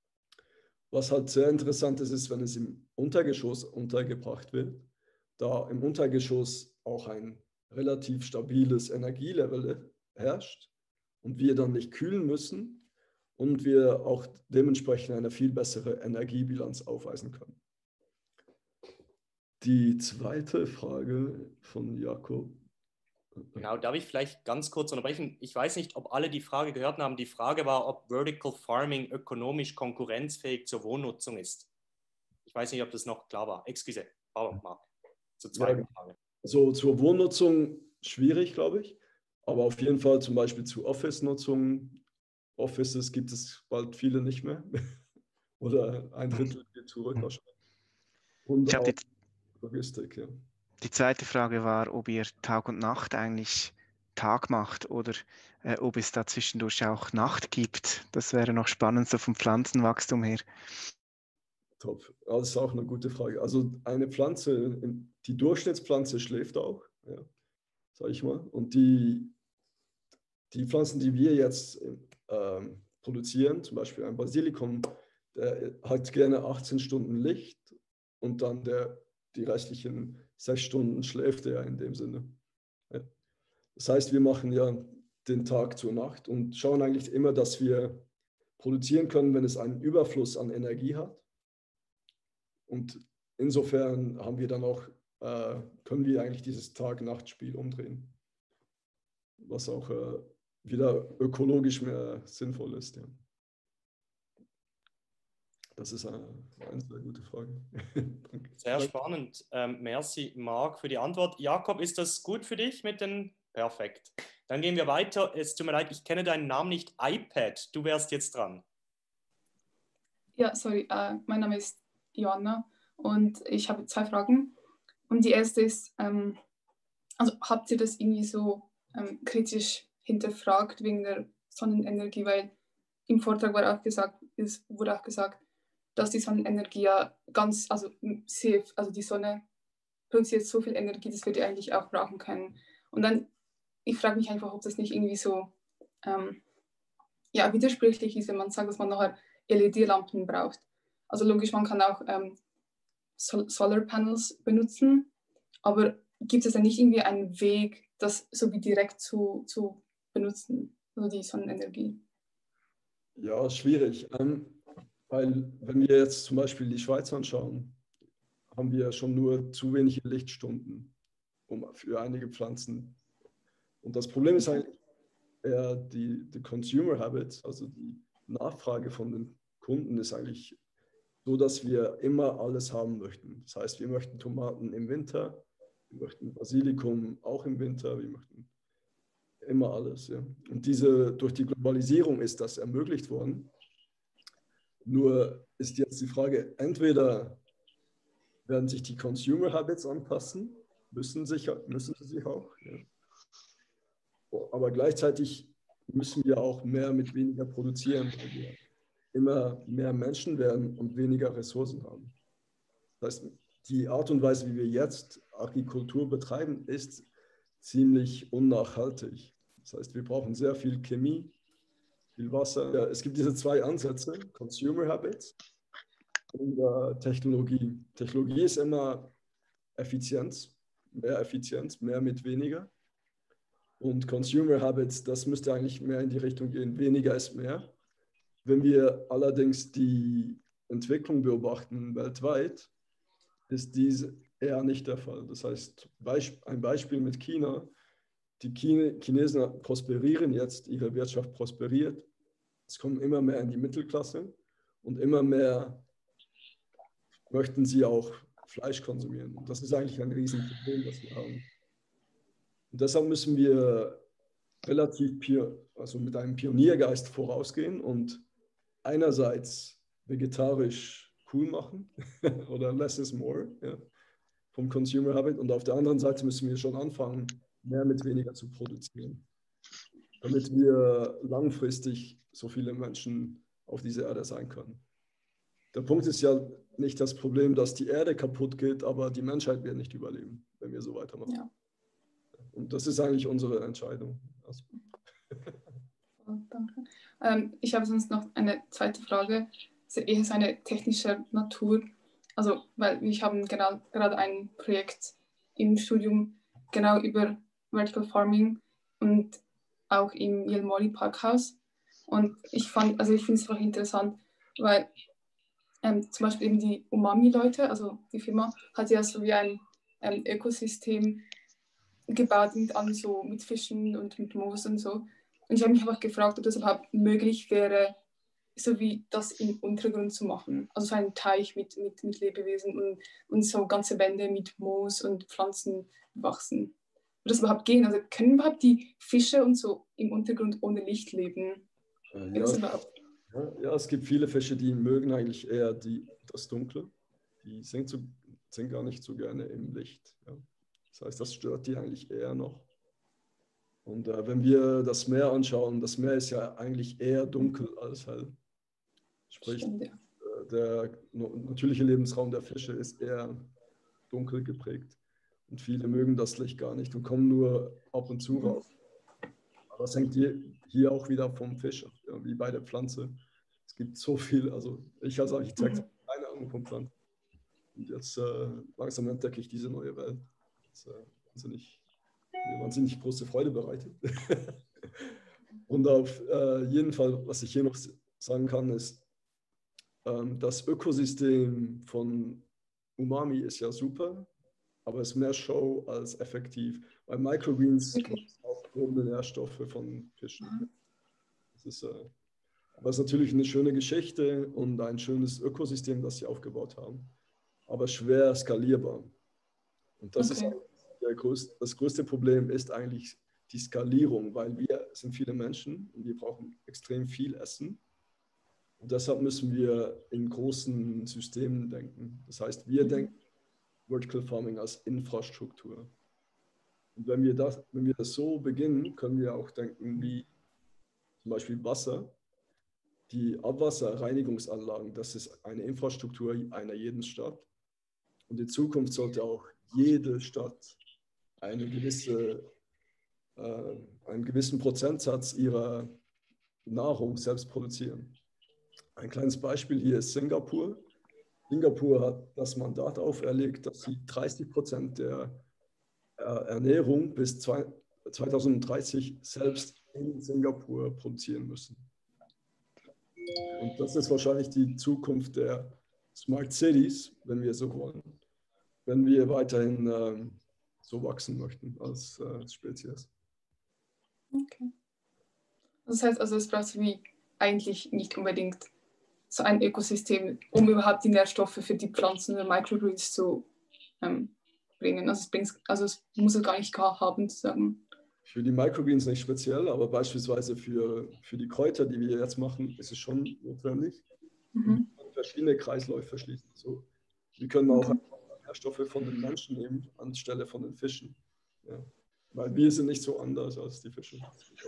Was halt sehr interessant ist, ist, wenn es im Untergeschoss untergebracht wird, da im Untergeschoss auch ein relativ stabiles Energielevel herrscht und wir dann nicht kühlen müssen und wir auch dementsprechend eine viel bessere Energiebilanz aufweisen können. Die zweite Frage von Jakob Genau, darf ich vielleicht ganz kurz unterbrechen? Ich weiß nicht, ob alle die Frage gehört haben. Die Frage war, ob Vertical Farming ökonomisch konkurrenzfähig zur Wohnnutzung ist. Ich weiß nicht, ob das noch klar war. Excuse, pardon, Marc. Zur zweiten Frage. So zur Wohnnutzung schwierig, glaube ich. Aber auf jeden Fall zum Beispiel zu Office-Nutzung. Offices gibt es bald viele nicht mehr. Oder ein Drittel geht zurück wahrscheinlich. Und ich auch die, Logistik, ja. Die zweite Frage war, ob ihr Tag und Nacht eigentlich Tag macht oder äh, ob es da zwischendurch auch Nacht gibt. Das wäre noch spannend, so vom Pflanzenwachstum her. Top. Das ist auch eine gute Frage. Also eine Pflanze, die Durchschnittspflanze schläft auch, ja, sage ich mal. Und die, die Pflanzen, die wir jetzt ähm, produzieren, zum Beispiel ein Basilikum, der hat gerne achtzehn Stunden Licht und dann der, die restlichen sechs Stunden schläft er in dem Sinne. Ja. Das heißt, wir machen ja den Tag zur Nacht und schauen eigentlich immer, dass wir produzieren können, wenn es einen Überfluss an Energie hat. Und insofern haben wir dann auch, äh, können wir eigentlich dieses Tag-Nacht-Spiel umdrehen, was auch äh, wieder ökologisch mehr sinnvoll ist. Ja. Das ist eine, eine sehr gute Frage. Sehr spannend. Ähm, merci, Marc, für die Antwort. Jakob, ist das gut für dich mit den... Perfekt. Dann gehen wir weiter. Es tut mir leid, ich kenne deinen Namen nicht. iPad, du wärst jetzt dran. Ja, sorry, äh, mein Name ist Joanna und ich habe zwei Fragen. Und die erste ist, ähm, also habt ihr das irgendwie so ähm, kritisch hinterfragt wegen der Sonnenenergie? Weil im Vortrag war auch gesagt, es wurde auch gesagt, dass die Sonnenenergie ja ganz, also sehr, also die Sonne produziert so viel Energie, dass wir die eigentlich auch brauchen können. Und dann, ich frage mich einfach, ob das nicht irgendwie so ähm, ja, widersprüchlich ist, wenn man sagt, dass man nachher L E D-Lampen braucht. Also logisch, man kann auch ähm, Sol- Solar-Panels benutzen, aber gibt es dann nicht irgendwie einen Weg, das so wie direkt zu, zu benutzen, also die Sonnenenergie? Ja, schwierig. Ähm, weil wenn wir jetzt zum Beispiel die Schweiz anschauen, haben wir schon nur zu wenige Lichtstunden um, für einige Pflanzen. Und das Problem ist eigentlich eher die, die Consumer Habits, also die Nachfrage von den Kunden ist eigentlich so, dass wir immer alles haben möchten. Das heißt, wir möchten Tomaten im Winter, wir möchten Basilikum auch im Winter, wir möchten immer alles. Ja. Und diese, durch die Globalisierung ist das ermöglicht worden. Nur ist jetzt die Frage, entweder werden sich die Consumer Habits anpassen, müssen, sich, müssen sie sich auch. Ja. Aber gleichzeitig müssen wir auch mehr mit weniger produzieren, weil wir immer mehr Menschen werden und weniger Ressourcen haben. Das heißt, die Art und Weise, wie wir jetzt Agrikultur betreiben, ist ziemlich unnachhaltig. Das heißt, wir brauchen sehr viel Chemie, viel Wasser. Ja, es gibt diese zwei Ansätze, Consumer Habits und äh, Technologie. Technologie ist immer Effizienz, mehr Effizienz, mehr mit weniger. Und Consumer Habits, das müsste eigentlich mehr in die Richtung gehen, weniger ist mehr. Wenn wir allerdings die Entwicklung beobachten weltweit, ist dies eher nicht der Fall. Das heißt, ein Beispiel mit China, die Chinesen prosperieren jetzt, ihre Wirtschaft prosperiert, es kommen immer mehr in die Mittelklasse und immer mehr möchten sie auch Fleisch konsumieren. Und das ist eigentlich ein Riesenproblem, das wir haben. Und deshalb müssen wir relativ also mit einem Pioniergeist vorausgehen und einerseits vegetarisch cool machen oder less is more, ja, vom Consumer Habit, und auf der anderen Seite müssen wir schon anfangen, mehr mit weniger zu produzieren, damit wir langfristig so viele Menschen auf dieser Erde sein können. Der Punkt ist ja nicht das Problem, dass die Erde kaputt geht, aber die Menschheit wird nicht überleben, wenn wir so weitermachen. Ja. Und das ist eigentlich unsere Entscheidung. Also. Oh, danke. Ähm, ich habe sonst noch eine zweite Frage, eher so eine technische Natur. Also, weil wir haben genau, gerade ein Projekt im Studium genau über Vertical Farming und auch im Yelmori Parkhaus. Und ich fand, also ich finde es einfach interessant, weil ähm, zum Beispiel eben die Umami-Leute, also die Firma, hat ja so wie ein ähm, Ökosystem gebaut mit an so mit Fischen und mit Moos und so. Und ich habe mich einfach gefragt, ob das überhaupt möglich wäre, so wie das im Untergrund zu machen. Also so einen Teich mit, mit, mit Lebewesen und, und so ganze Wände mit Moos und Pflanzen wachsen. Würde das überhaupt gehen? Also können überhaupt die Fische und so im Untergrund ohne Licht leben? Äh, Ja, das ja, überhaupt? ja, ja, es gibt viele Fische, die mögen eigentlich eher die, das Dunkle. Die sind, so, sind gar nicht so gerne im Licht. Ja. Das heißt, das stört die eigentlich eher noch. Und äh, wenn wir das Meer anschauen, das Meer ist ja eigentlich eher dunkel als hell. Sprich, Stimmt, ja. äh, der no- natürliche Lebensraum der Fische ist eher dunkel geprägt. Und viele mögen das Licht gar nicht und kommen nur ab und zu raus. Aber das hängt hier, hier auch wieder vom Fisch ab, ja, wie bei der Pflanze. Es gibt so viel, also ich als Architekt habe keine Ahnung vom Pflanzen. Und jetzt äh, langsam entdecke ich diese neue Welt. Das äh, wahnsinnig, mir wahnsinnig große Freude bereitet. Und auf äh, jeden Fall, was ich hier noch sagen kann, ist, ähm, das Ökosystem von Umami ist ja super, aber es ist mehr Show als effektiv. Weil Microgreens Okay. aufgehobene Nährstoffe von Fischen. Das ist, äh, aber es ist natürlich eine schöne Geschichte und ein schönes Ökosystem, das sie aufgebaut haben, aber schwer skalierbar. Und das Okay. ist der größte, das größte Problem ist eigentlich die Skalierung, weil wir sind viele Menschen und wir brauchen extrem viel Essen. Und deshalb müssen wir in großen Systemen denken. Das heißt, wir Mhm. denken Vertical Farming als Infrastruktur. Und wenn wir, das, wenn wir das so beginnen, können wir auch denken, wie zum Beispiel Wasser, die Abwasserreinigungsanlagen, das ist eine Infrastruktur einer jeden Stadt. Und in Zukunft sollte auch jede Stadt eine gewisse, äh, einen gewissen Prozentsatz ihrer Nahrung selbst produzieren. Ein kleines Beispiel hier ist Singapur. Singapur hat das Mandat auferlegt, dass sie dreißig Prozent der äh, Ernährung bis zweitausenddreißig selbst in Singapur produzieren müssen. Und das ist wahrscheinlich die Zukunft der Smart Cities, wenn wir so wollen, wenn wir weiterhin ähm, so wachsen möchten als äh, Spezies. Okay. Das heißt also, es braucht wie eigentlich nicht unbedingt so ein Ökosystem, um überhaupt die Nährstoffe für die Pflanzen oder Microgreens zu ähm, bringen. Also es, bringt, also es muss es gar nicht haben, zu sagen. Für die Microgreens nicht speziell, aber beispielsweise für, für die Kräuter, die wir jetzt machen, ist es schon notwendig. Mhm. Verschiedene Kreisläufe schließen. So, wir können auch Okay. Nährstoffe von den Menschen nehmen, anstelle von den Fischen. Ja. Weil wir sind nicht so anders als die Fische.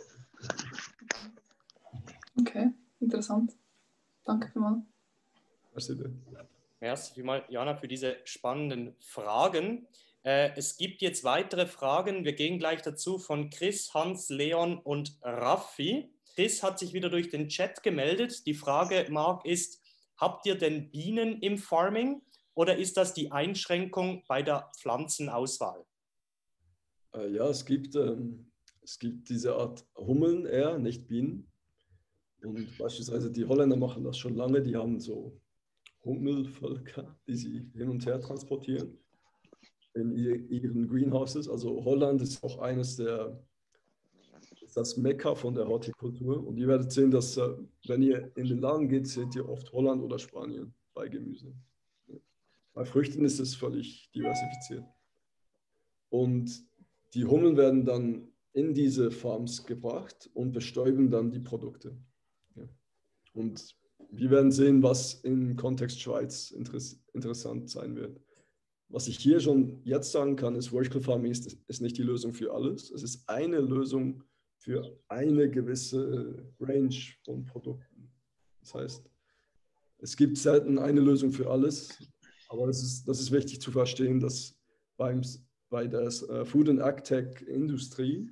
Okay, interessant. Danke vielmals. Merci. Merci vielmals, Jana, für diese spannenden Fragen. Äh, es gibt jetzt weitere Fragen. Wir gehen gleich dazu von Chris, Hans, Leon und Raffi. Chris hat sich wieder durch den Chat gemeldet. Die Frage, Marc, ist, habt ihr denn Bienen im Farming oder ist das die Einschränkung bei der Pflanzenauswahl? Äh, ja, es gibt, ähm, es gibt diese Art Hummeln eher, nicht Bienen. Und beispielsweise die Holländer machen das schon lange. Die haben so Hummelvölker, die sie hin und her transportieren in ihren Greenhouses. Also Holland ist auch eines der, ist das Mekka von der Hortikultur. Und ihr werdet sehen, dass wenn ihr in den Laden geht, seht ihr oft Holland oder Spanien bei Gemüse. Bei Früchten ist es völlig diversifiziert. Und die Hummeln werden dann in diese Farms gebracht und bestäuben dann die Produkte. Ja. Und wir werden sehen, was im Kontext Schweiz interess interessant sein wird. Was ich hier schon jetzt sagen kann, ist, Vertical Farming ist, ist nicht die Lösung für alles. Es ist eine Lösung für eine gewisse Range von Produkten. Das heißt, es gibt selten eine Lösung für alles, aber es ist, das ist wichtig zu verstehen, dass beim, bei der Food and Agtech-Industrie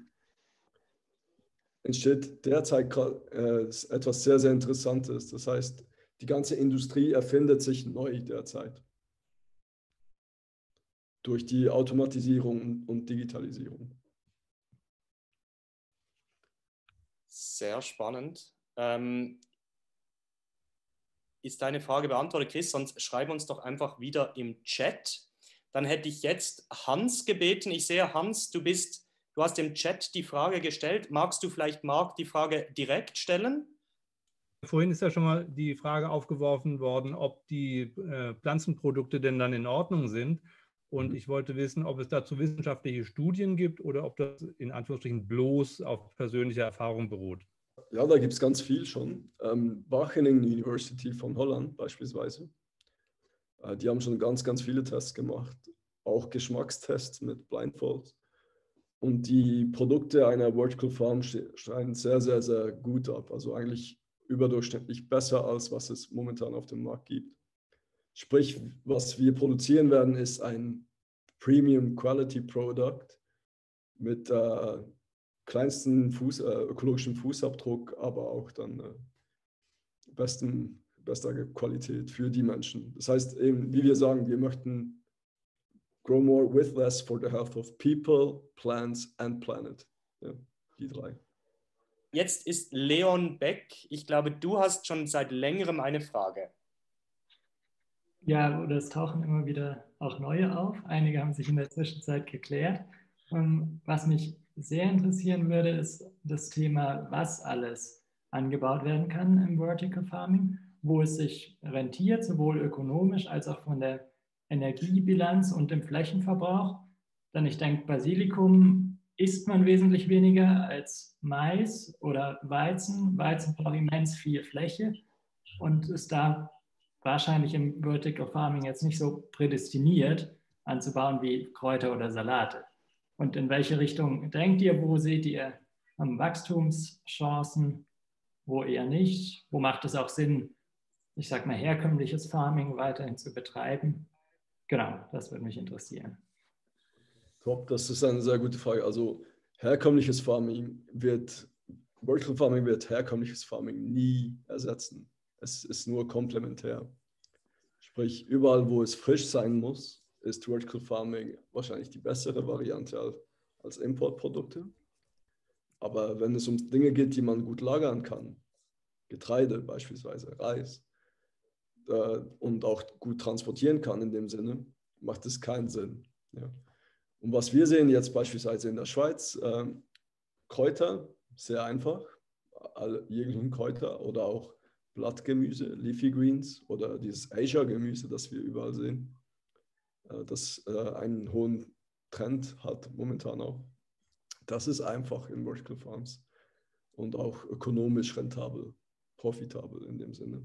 entsteht derzeit äh, etwas sehr, sehr Interessantes. Das heißt, die ganze Industrie erfindet sich neu derzeit durch die Automatisierung und Digitalisierung. Sehr spannend. Ähm, ist deine Frage beantwortet, Chris? Sonst schreib uns doch einfach wieder im Chat. Dann hätte ich jetzt Hans gebeten. Ich sehe, Hans, du bist, du hast im Chat die Frage gestellt. Magst du vielleicht, Marc, die Frage direkt stellen? Vorhin ist ja schon mal die Frage aufgeworfen worden, ob die äh, Pflanzenprodukte denn dann in Ordnung sind. Und ich wollte wissen, ob es dazu wissenschaftliche Studien gibt oder ob das in Anführungsstrichen bloß auf persönlicher Erfahrung beruht. Ja, da gibt es ganz viel schon. Ähm, Wageningen University von Holland beispielsweise. Äh, die haben schon ganz, ganz viele Tests gemacht. Auch Geschmackstests mit Blindfold. Und die Produkte einer Vertical Farm scheinen sehr, sehr, sehr gut ab. Also eigentlich überdurchschnittlich besser, als was es momentan auf dem Markt gibt. Sprich, was wir produzieren werden, ist ein Premium Quality Product mit äh, kleinsten Fuß, äh, ökologischen Fußabdruck, aber auch dann äh, besten, bester Qualität für die Menschen. Das heißt eben, wie wir sagen, wir möchten grow more with less for the health of people, plants and planet. Ja, die drei. Jetzt ist Leon Beck. Ich glaube, du hast schon seit längerem eine Frage. Ja, oder es tauchen immer wieder auch neue auf. Einige haben sich in der Zwischenzeit geklärt. Und was mich sehr interessieren würde, ist das Thema, was alles angebaut werden kann im Vertical Farming, wo es sich rentiert, sowohl ökonomisch als auch von der Energiebilanz und dem Flächenverbrauch. Denn ich denke, Basilikum isst man wesentlich weniger als Mais oder Weizen. Weizen braucht immens viel Fläche und ist da wahrscheinlich im Vertical Farming jetzt nicht so prädestiniert anzubauen wie Kräuter oder Salate. Und in welche Richtung denkt ihr? Wo seht ihr ähm, Wachstumschancen? Wo eher nicht? Wo macht es auch Sinn, ich sage mal, herkömmliches Farming weiterhin zu betreiben? Genau, das würde mich interessieren. Top, das ist eine sehr gute Frage. Also herkömmliches Farming wird, Vertical Farming wird herkömmliches Farming nie ersetzen. Es ist nur komplementär. Sprich, überall, wo es frisch sein muss, ist Vertical Farming wahrscheinlich die bessere Variante als Importprodukte. Aber wenn es um Dinge geht, die man gut lagern kann, Getreide beispielsweise, Reis, äh, und auch gut transportieren kann in dem Sinne, macht es keinen Sinn. Ja. Und was wir sehen jetzt beispielsweise in der Schweiz, äh, Kräuter, sehr einfach, alle, jeglichen Kräuter oder auch Blattgemüse, Leafy Greens oder dieses Asia-Gemüse, das wir überall sehen, äh, das äh, einen hohen Trend hat momentan auch. Das ist einfach in Vertical Farms und auch ökonomisch rentabel, profitabel in dem Sinne.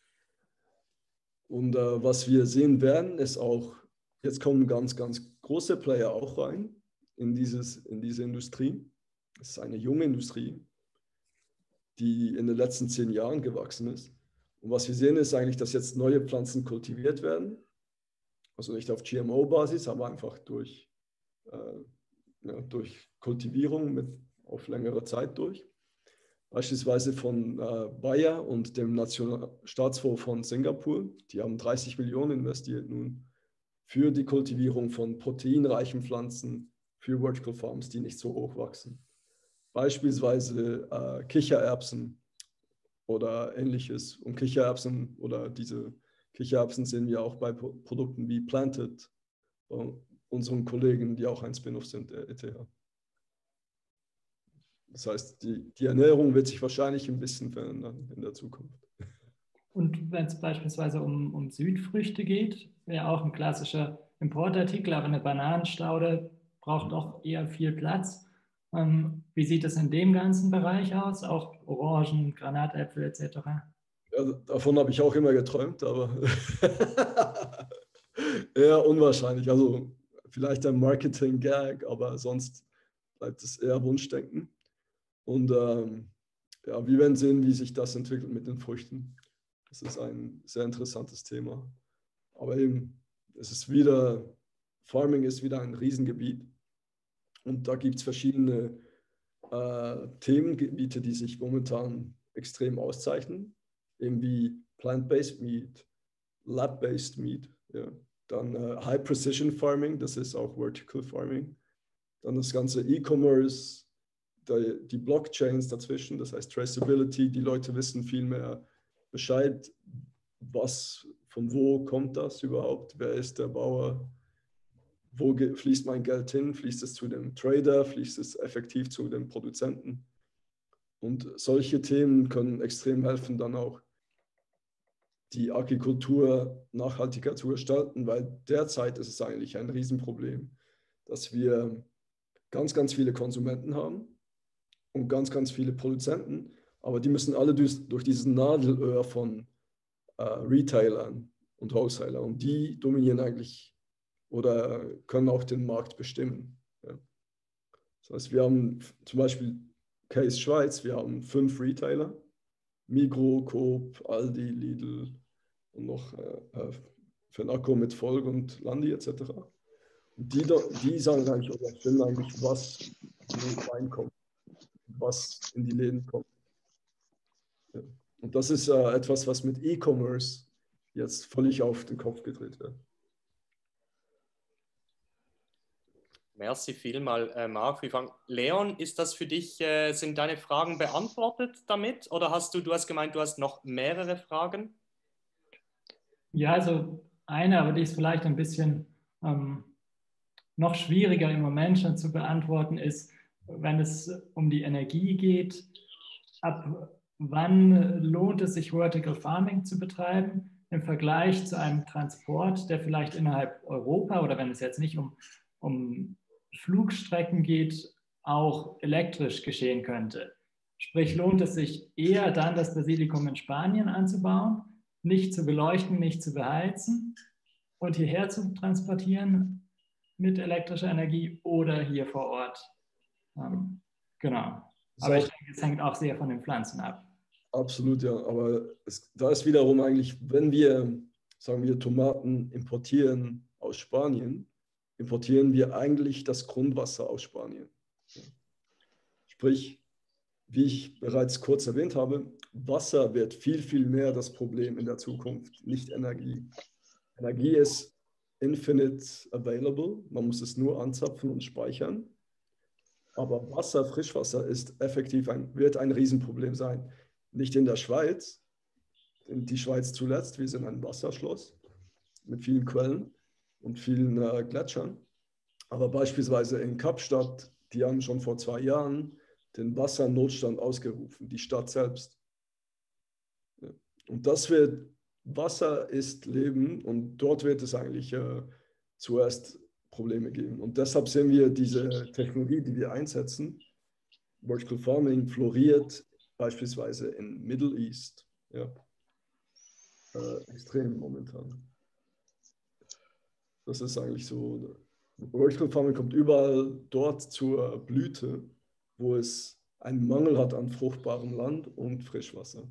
Und äh, was wir sehen werden, ist auch, jetzt kommen ganz, ganz große Player auch rein in, dieses, in diese Industrie. Es ist eine junge Industrie, die in den letzten zehn Jahren gewachsen ist. Und was wir sehen, ist eigentlich, dass jetzt neue Pflanzen kultiviert werden. Also nicht auf G M O-Basis, aber einfach durch, äh, ja, durch Kultivierung mit, auf längere Zeit durch. Beispielsweise von äh, Bayer und dem Nationalstaatsfonds von Singapur. Die haben dreißig Millionen investiert nun für die Kultivierung von proteinreichen Pflanzen für Vertical Farms, die nicht so hoch wachsen. Beispielsweise äh, Kichererbsen oder ähnliches. Und Kichererbsen oder diese Kichererbsen sehen wir auch bei Pro Produkten wie Planted, bei unseren Kollegen, die auch ein Spin-off sind, der E T H. Das heißt, die, die Ernährung wird sich wahrscheinlich ein bisschen verändern in der Zukunft. Und wenn es beispielsweise um, um Südfrüchte geht, wäre auch ein klassischer Importartikel, aber eine Bananenstaude braucht doch eher viel Platz. Ähm, wie sieht es in dem ganzen Bereich aus? Auch Orangen, Granatäpfel et cetera? Ja, davon habe ich auch immer geträumt, aber eher unwahrscheinlich. Also vielleicht ein Marketing-Gag, aber sonst bleibt es eher Wunschdenken. Und ähm, ja, wir werden sehen, wie sich das entwickelt mit den Früchten. Das ist ein sehr interessantes Thema. Aber eben, es ist wieder, Farming ist wieder ein Riesengebiet. Und da gibt es verschiedene äh, Themengebiete, die sich momentan extrem auszeichnen. Eben wie Plant-Based Meat, Lab-Based Meat. Ja. Dann äh, High Precision Farming, das ist auch Vertical Farming. Dann das ganze E-Commerce, die Blockchains dazwischen, das heißt Traceability. Die Leute wissen viel mehr Bescheid, was, von wo kommt das überhaupt, wer ist der Bauer, wo fließt mein Geld hin? Fließt es zu dem Trader? Fließt es effektiv zu den Produzenten? Und solche Themen können extrem helfen, dann auch die Agrikultur nachhaltiger zu gestalten, weil derzeit ist es eigentlich ein Riesenproblem, dass wir ganz, ganz viele Konsumenten haben und ganz, ganz viele Produzenten, aber die müssen alle durch, durch dieses Nadelöhr von äh, Retailern und Wholesalern, und die dominieren eigentlich oder können auch den Markt bestimmen. Ja. Das heißt, wir haben zum Beispiel Case Schweiz, wir haben fünf Retailer, Migros, Coop, Aldi, Lidl und noch äh, Fenaco mit Volk und Landi et cetera. Und die, die sagen eigentlich, oder bestimmen eigentlich, was reinkommt, was in die Läden kommt. Ja. Und das ist äh, etwas, was mit E-Commerce jetzt völlig auf den Kopf gedreht wird. Merci vielmal, äh, Marc. Leon, ist das für dich, äh, sind deine Fragen beantwortet damit? Oder hast du, du hast gemeint, du hast noch mehrere Fragen? Ja, also eine, aber die ist vielleicht ein bisschen ähm, noch schwieriger im Moment schon zu beantworten, ist, wenn es um die Energie geht, ab wann lohnt es sich, Vertical Farming zu betreiben im Vergleich zu einem Transport, der vielleicht innerhalb Europa, oder wenn es jetzt nicht um, um Flugstrecken geht, auch elektrisch geschehen könnte. Sprich, lohnt es sich eher dann, das Basilikum in Spanien anzubauen, nicht zu beleuchten, nicht zu beheizen und hierher zu transportieren mit elektrischer Energie oder hier vor Ort. Ähm, genau. Aber ich denke, es hängt auch sehr von den Pflanzen ab. Absolut, ja. Aber es, da ist wiederum eigentlich, wenn wir, sagen wir, Tomaten importieren aus Spanien, importieren wir eigentlich das Grundwasser aus Spanien. Sprich, wie ich bereits kurz erwähnt habe, Wasser wird viel, viel mehr das Problem in der Zukunft, nicht Energie. Energie ist infinite available, man muss es nur anzapfen und speichern. Aber Wasser, Frischwasser ist effektiv ein, wird ein Riesenproblem sein. Nicht in der Schweiz, in die Schweiz zuletzt, wir sind ein Wasserschloss mit vielen Quellen und vielen äh, Gletschern. Aber beispielsweise in Kapstadt, die haben schon vor zwei Jahren den Wassernotstand ausgerufen, die Stadt selbst. Ja. Und das wird, Wasser ist Leben, und dort wird es eigentlich äh, zuerst Probleme geben. Und deshalb sehen wir diese Technologie, die wir einsetzen, Vertical Farming, floriert beispielsweise in Middle East. Ja. Äh, extrem momentan. Das ist eigentlich so, Vertical Farming kommt überall dort zur Blüte, wo es einen Mangel hat an fruchtbarem Land und Frischwasser.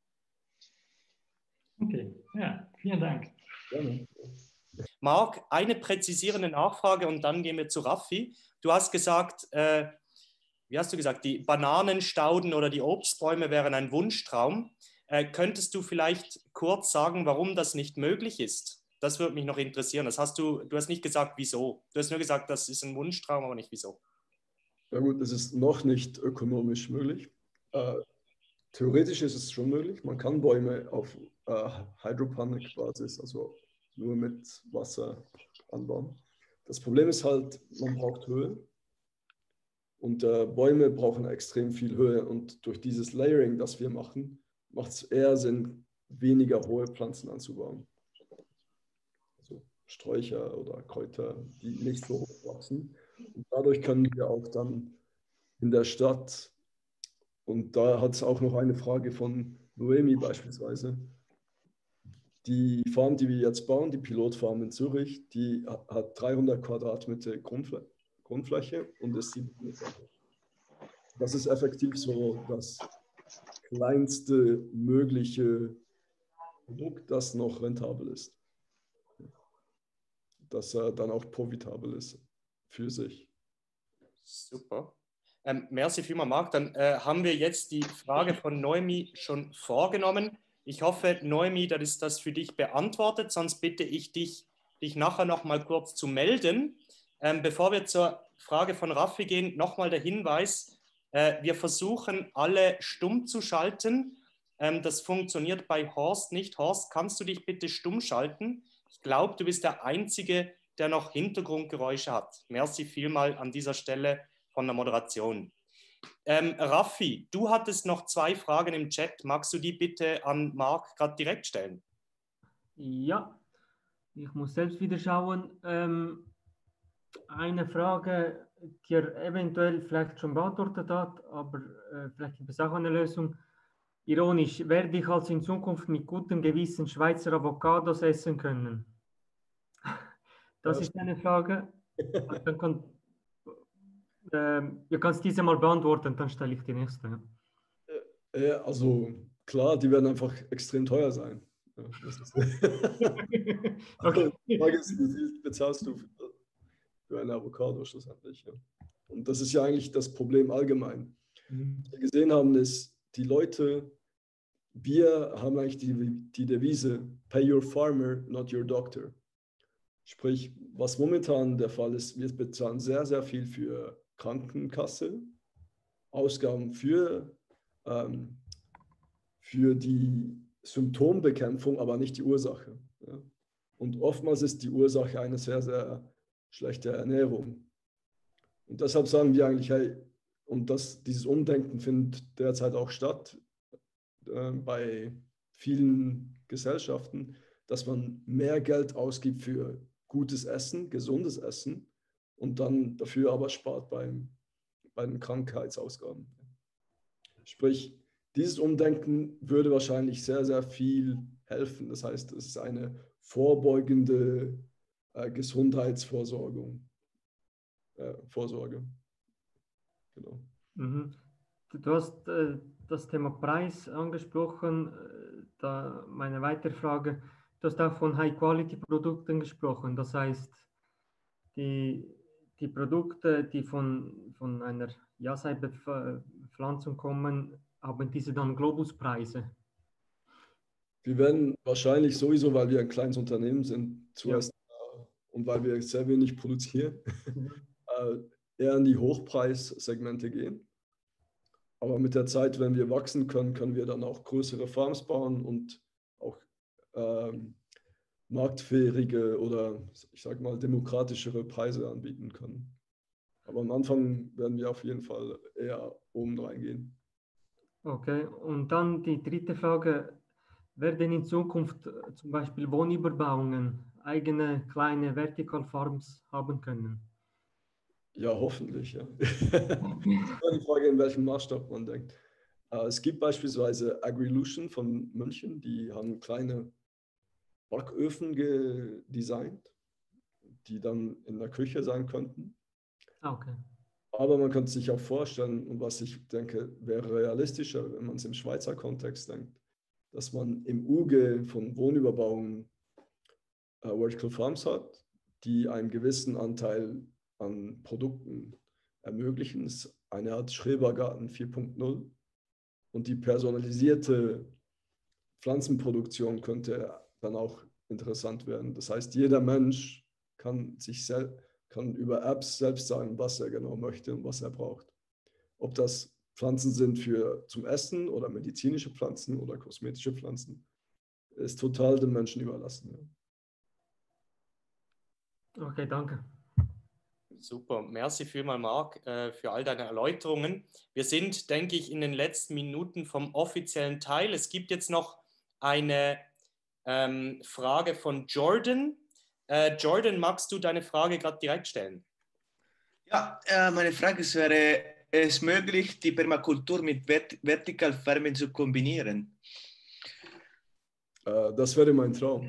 Okay, ja, vielen Dank. Gerne. Marc, eine präzisierende Nachfrage und dann gehen wir zu Raffi. Du hast gesagt, äh, wie hast du gesagt, die Bananenstauden oder die Obstbäume wären ein Wunschtraum. Äh, könntest du vielleicht kurz sagen, warum das nicht möglich ist? Das würde mich noch interessieren. Das hast du, du hast nicht gesagt, wieso. Du hast nur gesagt, das ist ein Wunschtraum, aber nicht wieso. Ja gut, es ist noch nicht ökonomisch möglich. Äh, theoretisch ist es schon möglich. Man kann Bäume auf äh, Hydroponic-Basis, also nur mit Wasser anbauen. Das Problem ist halt, man braucht Höhe. Und äh, Bäume brauchen extrem viel Höhe. Und durch dieses Layering, das wir machen, macht es eher Sinn, weniger hohe Pflanzen anzubauen. Also Sträucher oder Kräuter, die nicht so hoch wachsen. Und dadurch können wir auch dann in der Stadt, und da hat es auch noch eine Frage von Noemi beispielsweise, die Farm, die wir jetzt bauen, die Pilotfarm in Zürich, die hat dreihundert Quadratmeter Grundfl Grundfläche und ist sieben Meter. Das ist effektiv so das kleinste mögliche Produkt, das noch rentabel ist. Das äh, dann auch profitabel ist für sich. Super. Ähm, merci vielmals, Marc. Dann äh, haben wir jetzt die Frage von Noemi schon vorgenommen. Ich hoffe, Noemi, das ist das für dich beantwortet. Sonst bitte ich dich, dich nachher noch mal kurz zu melden. Ähm, bevor wir zur Frage von Raffi gehen, nochmal der Hinweis, äh, wir versuchen alle stumm zu schalten. Ähm, das funktioniert bei Horst nicht. Horst, kannst du dich bitte stumm schalten? Ich glaube, du bist der Einzige, der noch Hintergrundgeräusche hat. Merci vielmal an dieser Stelle von der Moderation. Ähm, Raffi, du hattest noch zwei Fragen im Chat. Magst du die bitte an Marc gerade direkt stellen? Ja, ich muss selbst wieder schauen. Ähm, eine Frage, die er eventuell vielleicht schon beantwortet hat, aber äh, vielleicht gibt es auch eine Lösung. Ironisch, werde ich also in Zukunft mit gutem Gewissen Schweizer Avocados essen können? Das Ja, ist eine Frage. Dann kann, äh, ihr kannst diese mal beantworten, dann stelle ich die nächste. Ja, also klar, die werden einfach extrem teuer sein. Ja, das ist Okay. Die Frage ist, wie viel bezahlst du für, für eine Avocado schlussendlich? Ja. Und das ist ja eigentlich das Problem allgemein. Mhm. Was wir gesehen haben, ist, die Leute, wir haben eigentlich die, die Devise, pay your farmer, not your doctor. Sprich, was momentan der Fall ist, wir bezahlen sehr, sehr viel für Krankenkasse, Ausgaben für, ähm, für die Symptombekämpfung, aber nicht die Ursache. Ja. Und oftmals ist die Ursache eine sehr, sehr schlechte Ernährung. Und deshalb sagen wir eigentlich, hey, und das, dieses Umdenken findet derzeit auch statt äh, bei vielen Gesellschaften, dass man mehr Geld ausgibt für gutes Essen, gesundes Essen und dann dafür aber spart beim, bei den Krankheitsausgaben. Sprich, dieses Umdenken würde wahrscheinlich sehr, sehr viel helfen. Das heißt, es ist eine vorbeugende äh, Gesundheitsvorsorgung. Äh, Vorsorge. Genau. Mhm. Du hast äh, das Thema Preis angesprochen. Äh, da meine weitere Frage. Du hast auch von High-Quality-Produkten gesprochen. Das heißt, die, die Produkte, die von, von einer Yasai-Pflanzung kommen, haben diese dann Globuspreise? Wir werden wahrscheinlich sowieso, weil wir ein kleines Unternehmen sind, zuerst Ja. äh, und weil wir sehr wenig produzieren, Mhm. äh, eher in die Hochpreissegmente gehen. Aber mit der Zeit, wenn wir wachsen können, können wir dann auch größere Farms bauen und auch ähm, marktfähige oder ich sage mal demokratischere Preise anbieten können. Aber am Anfang werden wir auf jeden Fall eher oben reingehen. Okay, und dann die dritte Frage. Werden in Zukunft äh, zum Beispiel Wohnüberbauungen eigene kleine Vertical Farms haben können? Ja, hoffentlich. Ja. Das ist immer die Frage, in welchem Maßstab man denkt. Äh, Es gibt beispielsweise Agrilution von München, die haben kleine Backöfen designt, die dann in der Küche sein könnten. Okay. Aber man könnte sich auch vorstellen, und was ich denke, wäre realistischer, wenn man es im Schweizer Kontext denkt, dass man im Uge von Wohnüberbauungen äh, Vertical Farms hat, die einen gewissen Anteil an Produkten ermöglichen. Es ist eine Art Schrebergarten vier Punkt null. Und die personalisierte Pflanzenproduktion könnte dann auch interessant werden. Das heißt, jeder Mensch kann sich selbst kann über Apps selbst sagen, was er genau möchte und was er braucht. Ob das Pflanzen sind für zum Essen oder medizinische Pflanzen oder kosmetische Pflanzen, ist total dem Menschen überlassen. Ja. Okay, danke. Super, merci vielmals, Marc, äh, für all deine Erläuterungen. Wir sind, denke ich, in den letzten Minuten vom offiziellen Teil. Es gibt jetzt noch eine ähm, Frage von Jordan. Äh, Jordan, magst du deine Frage gerade direkt stellen? Ja, äh, meine Frage wäre, es möglich, die Permakultur mit Vert Vertical Farming zu kombinieren? Äh, das wäre mein Traum.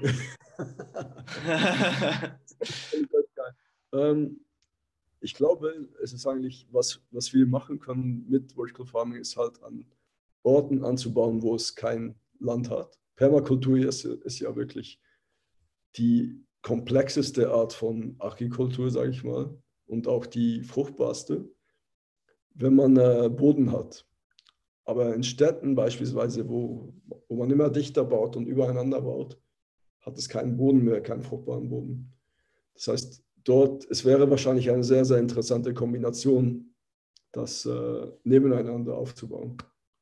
ähm, ich glaube, es ist eigentlich, was, was wir machen können mit Vertical Farming, ist halt an Orten anzubauen, wo es kein Land hat. Permakultur ist, ist ja wirklich die komplexeste Art von Agrikultur, sage ich mal, und auch die fruchtbarste, wenn man äh, Boden hat. Aber in Städten beispielsweise, wo, wo man immer dichter baut und übereinander baut, hat es keinen Boden mehr, keinen fruchtbaren Boden. Das heißt, dort, es wäre wahrscheinlich eine sehr, sehr interessante Kombination, das äh, nebeneinander aufzubauen.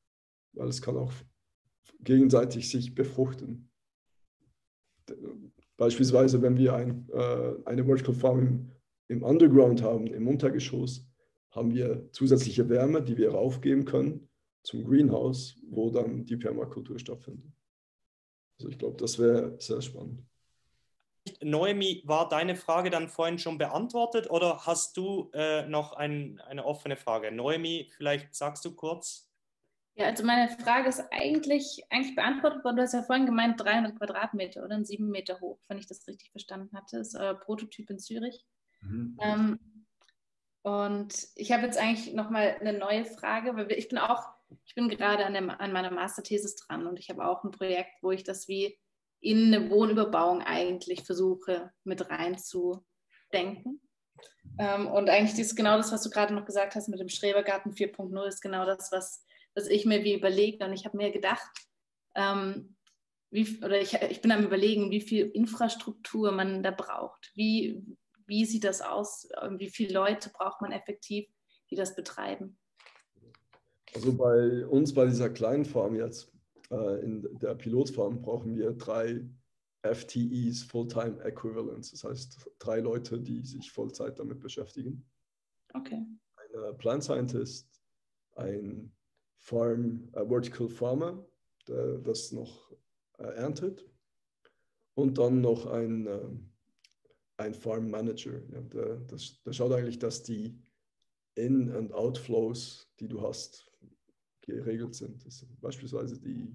Weil es kann auch gegenseitig sich befruchten. Beispielsweise, wenn wir ein, äh, eine Vertical Farm im, im Underground haben, im Untergeschoss, haben wir zusätzliche Wärme, die wir raufgeben können zum Greenhouse, wo dann die Permakultur stattfindet. Also ich glaube, das wäre sehr spannend. Noemi, war deine Frage dann vorhin schon beantwortet oder hast du äh, noch ein, eine offene Frage? Noemi, vielleicht sagst du kurz. Ja, also meine Frage ist eigentlich, eigentlich beantwortet worden. Du hast ja vorhin gemeint, dreihundert Quadratmeter oder sieben Meter hoch, wenn ich das richtig verstanden hatte. Das ist euer Prototyp in Zürich. Mhm. Ähm, und ich habe jetzt eigentlich nochmal eine neue Frage, weil ich bin auch, ich bin gerade an, dem, an meiner Masterthesis dran und ich habe auch ein Projekt, wo ich das wie in eine Wohnüberbauung eigentlich versuche mit reinzudenken. Ähm, und eigentlich ist genau das, was du gerade noch gesagt hast mit dem Schrebergarten vier Punkt null, ist genau das, was, was ich mir wie überlege. Und ich habe mir gedacht, ähm, wie, oder ich, ich bin am Überlegen, wie viel Infrastruktur man da braucht. Wie, wie sieht das aus? Wie viele Leute braucht man effektiv, die das betreiben? Also bei uns, bei dieser kleinen Farm jetzt, äh, in der Pilotfarm, brauchen wir drei F T Es, Fulltime Equivalents. Das heißt, drei Leute, die sich Vollzeit damit beschäftigen. Okay. Ein Plant Scientist, ein Farm, äh, Vertical Farmer, der das noch äh, erntet, und dann noch ein, äh, ein Farm Manager. Ja, der, das, der schaut eigentlich, dass die In- und Outflows, die du hast, geregelt sind. Dass beispielsweise die,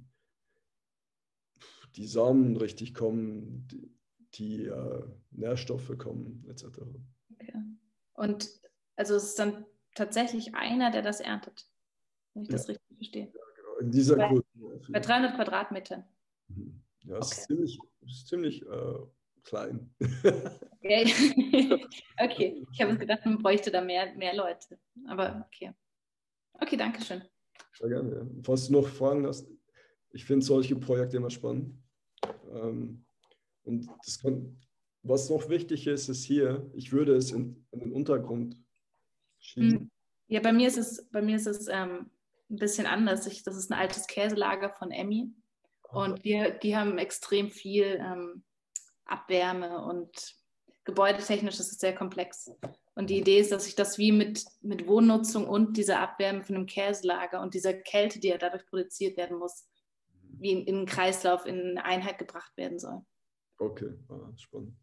die Samen richtig kommen, die, die äh, Nährstoffe kommen, et cetera. Okay. Und also es ist dann tatsächlich einer, der das erntet, wenn ich das ja. richtig verstehe. Ja, genau. In dieser bei, Kultur. Bei dreihundert Quadratmetern. Ja, es okay. ist ziemlich, es ist ziemlich äh, klein. Okay, okay. Ich habe gedacht, man bräuchte da mehr, mehr Leute. Aber okay. Okay, danke schön. Sehr gerne. Ja. Falls du noch Fragen hast, ich finde solche Projekte immer spannend. Ähm, und das kann, was noch wichtig ist, ist hier, ich würde es in, in den Untergrund schieben. Ja, bei mir ist es, bei mir ist es ähm, ein bisschen anders. Ich, das ist ein altes Käselager von Emmy. Und wir, die haben extrem viel ähm, Abwärme und gebäudetechnisch ist es sehr komplex. Und die Idee ist, dass ich das wie mit, mit Wohnnutzung und dieser Abwärme von einem Käselager und dieser Kälte, die ja dadurch produziert werden muss, wie in, in einen Kreislauf, in eine Einheit gebracht werden soll. Okay, ah, spannend.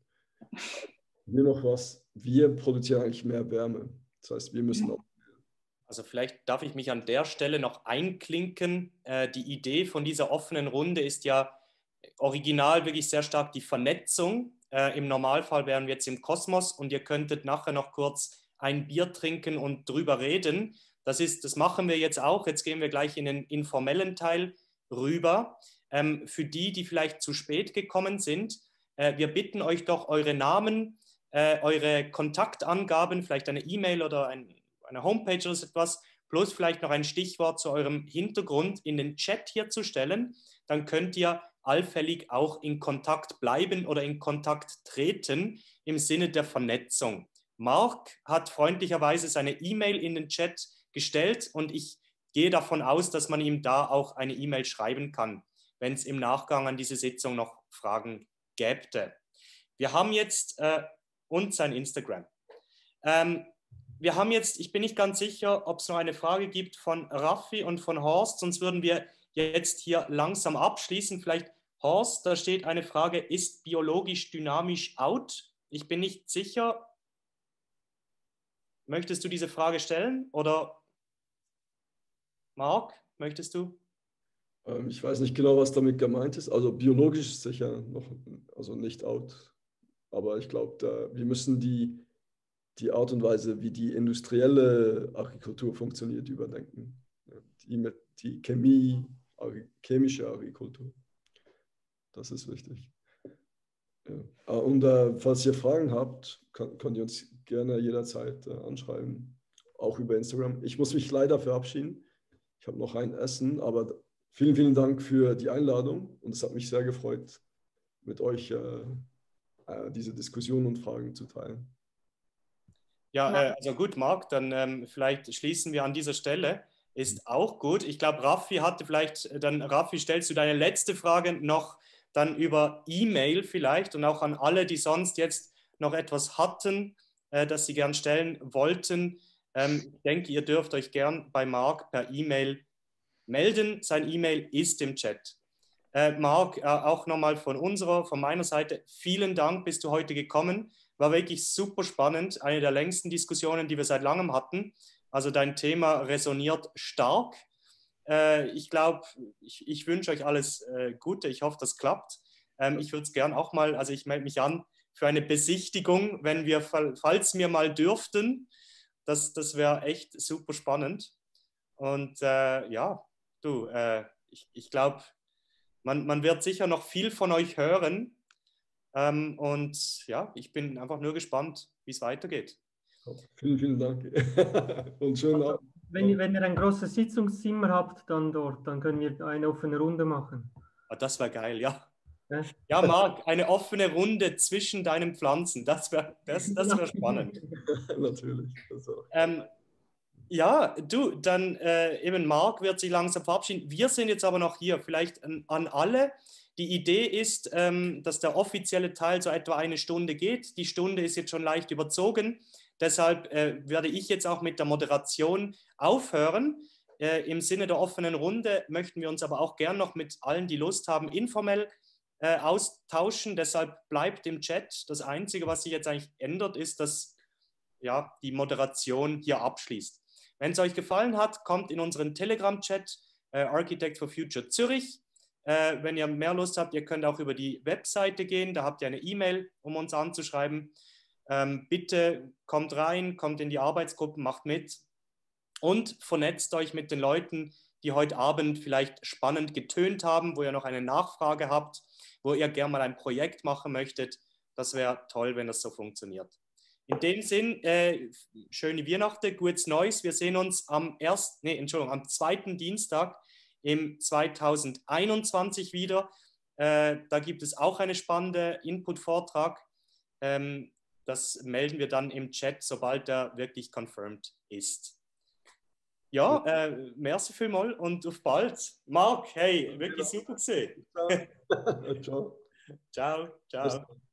Hier noch was. Wir produzieren eigentlich mehr Wärme. Das heißt, wir müssen auch. Also vielleicht darf ich mich an der Stelle noch einklinken. Äh, die Idee von dieser offenen Runde ist ja original wirklich sehr stark die Vernetzung. Äh, Im Normalfall wären wir jetzt im Kosmos und ihr könntet nachher noch kurz ein Bier trinken und drüber reden. Das ist, das machen wir jetzt auch. Jetzt gehen wir gleich in den informellen Teil rüber. Ähm, für die, die vielleicht zu spät gekommen sind, äh, wir bitten euch doch, eure Namen, äh, eure Kontaktangaben, vielleicht eine E-Mail oder ein, eine Homepage oder so etwas, plus vielleicht noch ein Stichwort zu eurem Hintergrund in den Chat hier zu stellen. Dann könnt ihr allfällig auch in Kontakt bleiben oder in Kontakt treten im Sinne der Vernetzung. Marc hat freundlicherweise seine E-Mail in den Chat gestellt und ich gehe davon aus, dass man ihm da auch eine E-Mail schreiben kann, wenn es im Nachgang an diese Sitzung noch Fragen gäbe. Wir haben jetzt äh, und sein Instagram. Ähm, wir haben jetzt, ich bin nicht ganz sicher, ob es noch eine Frage gibt von Raffi und von Horst, sonst würden wir jetzt hier langsam abschließen. Vielleicht, Horst, da steht eine Frage, ist biologisch dynamisch out? Ich bin nicht sicher. Möchtest du diese Frage stellen oder Marc, möchtest du? Ähm, ich weiß nicht genau, was damit gemeint ist. Also biologisch ist sicher noch, also nicht out. Aber ich glaube, wir müssen die, die Art und Weise, wie die industrielle Agrikultur funktioniert, überdenken. Die, mit, die Chemie, chemische Agrikultur. Das ist wichtig. Ja. Und äh, falls ihr Fragen habt, kann, könnt ihr uns gerne jederzeit äh, anschreiben, auch über Instagram. Ich muss mich leider verabschieden. Ich habe noch ein Essen, aber vielen, vielen Dank für die Einladung und es hat mich sehr gefreut, mit euch äh, äh, diese Diskussion und Fragen zu teilen. Ja, äh, also gut, Marc, dann ähm, vielleicht schließen wir an dieser Stelle. Ist auch gut. Ich glaube, Raffi hatte vielleicht, dann Raffi, stellst du deine letzte Frage noch dann über E-Mail vielleicht und auch an alle, die sonst jetzt noch etwas hatten, äh, das sie gern stellen wollten. Ähm, ich denke, ihr dürft euch gern bei Marc per E-Mail melden. Sein E-Mail ist im Chat. Äh, Marc, äh, auch nochmal von unserer, von meiner Seite, vielen Dank, bist du heute gekommen. War wirklich super spannend, eine der längsten Diskussionen, die wir seit langem hatten. Also dein Thema resoniert stark. Äh, ich glaube, ich, ich wünsche euch alles äh, Gute. Ich hoffe, das klappt. Ähm, ich würde es gern auch mal, also ich melde mich an für eine Besichtigung, wenn wir, falls wir mal dürften. Das, das wäre echt super spannend. Und äh, ja, du, äh, ich, ich glaube, man, man wird sicher noch viel von euch hören. Ähm, und ja, ich bin einfach nur gespannt, wie es weitergeht. Vielen, vielen Dank. Und schönen Also, Abend. wenn, ihr, wenn ihr ein großes Sitzungszimmer habt, dann dort, dann können wir eine offene Runde machen. Ah, das wäre geil, ja. Ja, Ja, Marc, eine offene Runde zwischen deinen Pflanzen, das wäre das, das wär spannend. Natürlich. Das auch. Ähm, ja, du, dann äh, eben Marc wird sich langsam verabschieden. Wir sind jetzt aber noch hier, vielleicht an, an alle. Die Idee ist, ähm, dass der offizielle Teil so etwa eine Stunde geht. Die Stunde ist jetzt schon leicht überzogen. Deshalb äh, werde ich jetzt auch mit der Moderation aufhören. Äh, Im Sinne der offenen Runde möchten wir uns aber auch gern noch mit allen, die Lust haben, informell äh, austauschen. Deshalb bleibt im Chat. Das Einzige, was sich jetzt eigentlich ändert, ist, dass ja, die Moderation hier abschließt. Wenn es euch gefallen hat, kommt in unseren Telegram-Chat äh, Architect for Future Zürich. Äh, wenn ihr mehr Lust habt, ihr könnt auch über die Webseite gehen, da habt ihr eine E-Mail, um uns anzuschreiben. Ähm, bitte kommt rein, kommt in die Arbeitsgruppen, macht mit und vernetzt euch mit den Leuten, die heute Abend vielleicht spannend getönt haben, wo ihr noch eine Nachfrage habt, wo ihr gerne mal ein Projekt machen möchtet. Das wäre toll, wenn das so funktioniert. In dem Sinn, äh, schöne Weihnachten, gutes Neues. Wir sehen uns am ersten, nee, Entschuldigung, am zweiten Dienstag im zweitausendeinundzwanzig wieder. Äh, da gibt es auch einen spannenden Input-Vortrag. Ähm, das melden wir dann im Chat, sobald er wirklich confirmed ist. Ja, äh, merci vielmals und auf bald. Marc, hey, wirklich super gesehen. Ciao. Ciao, ciao.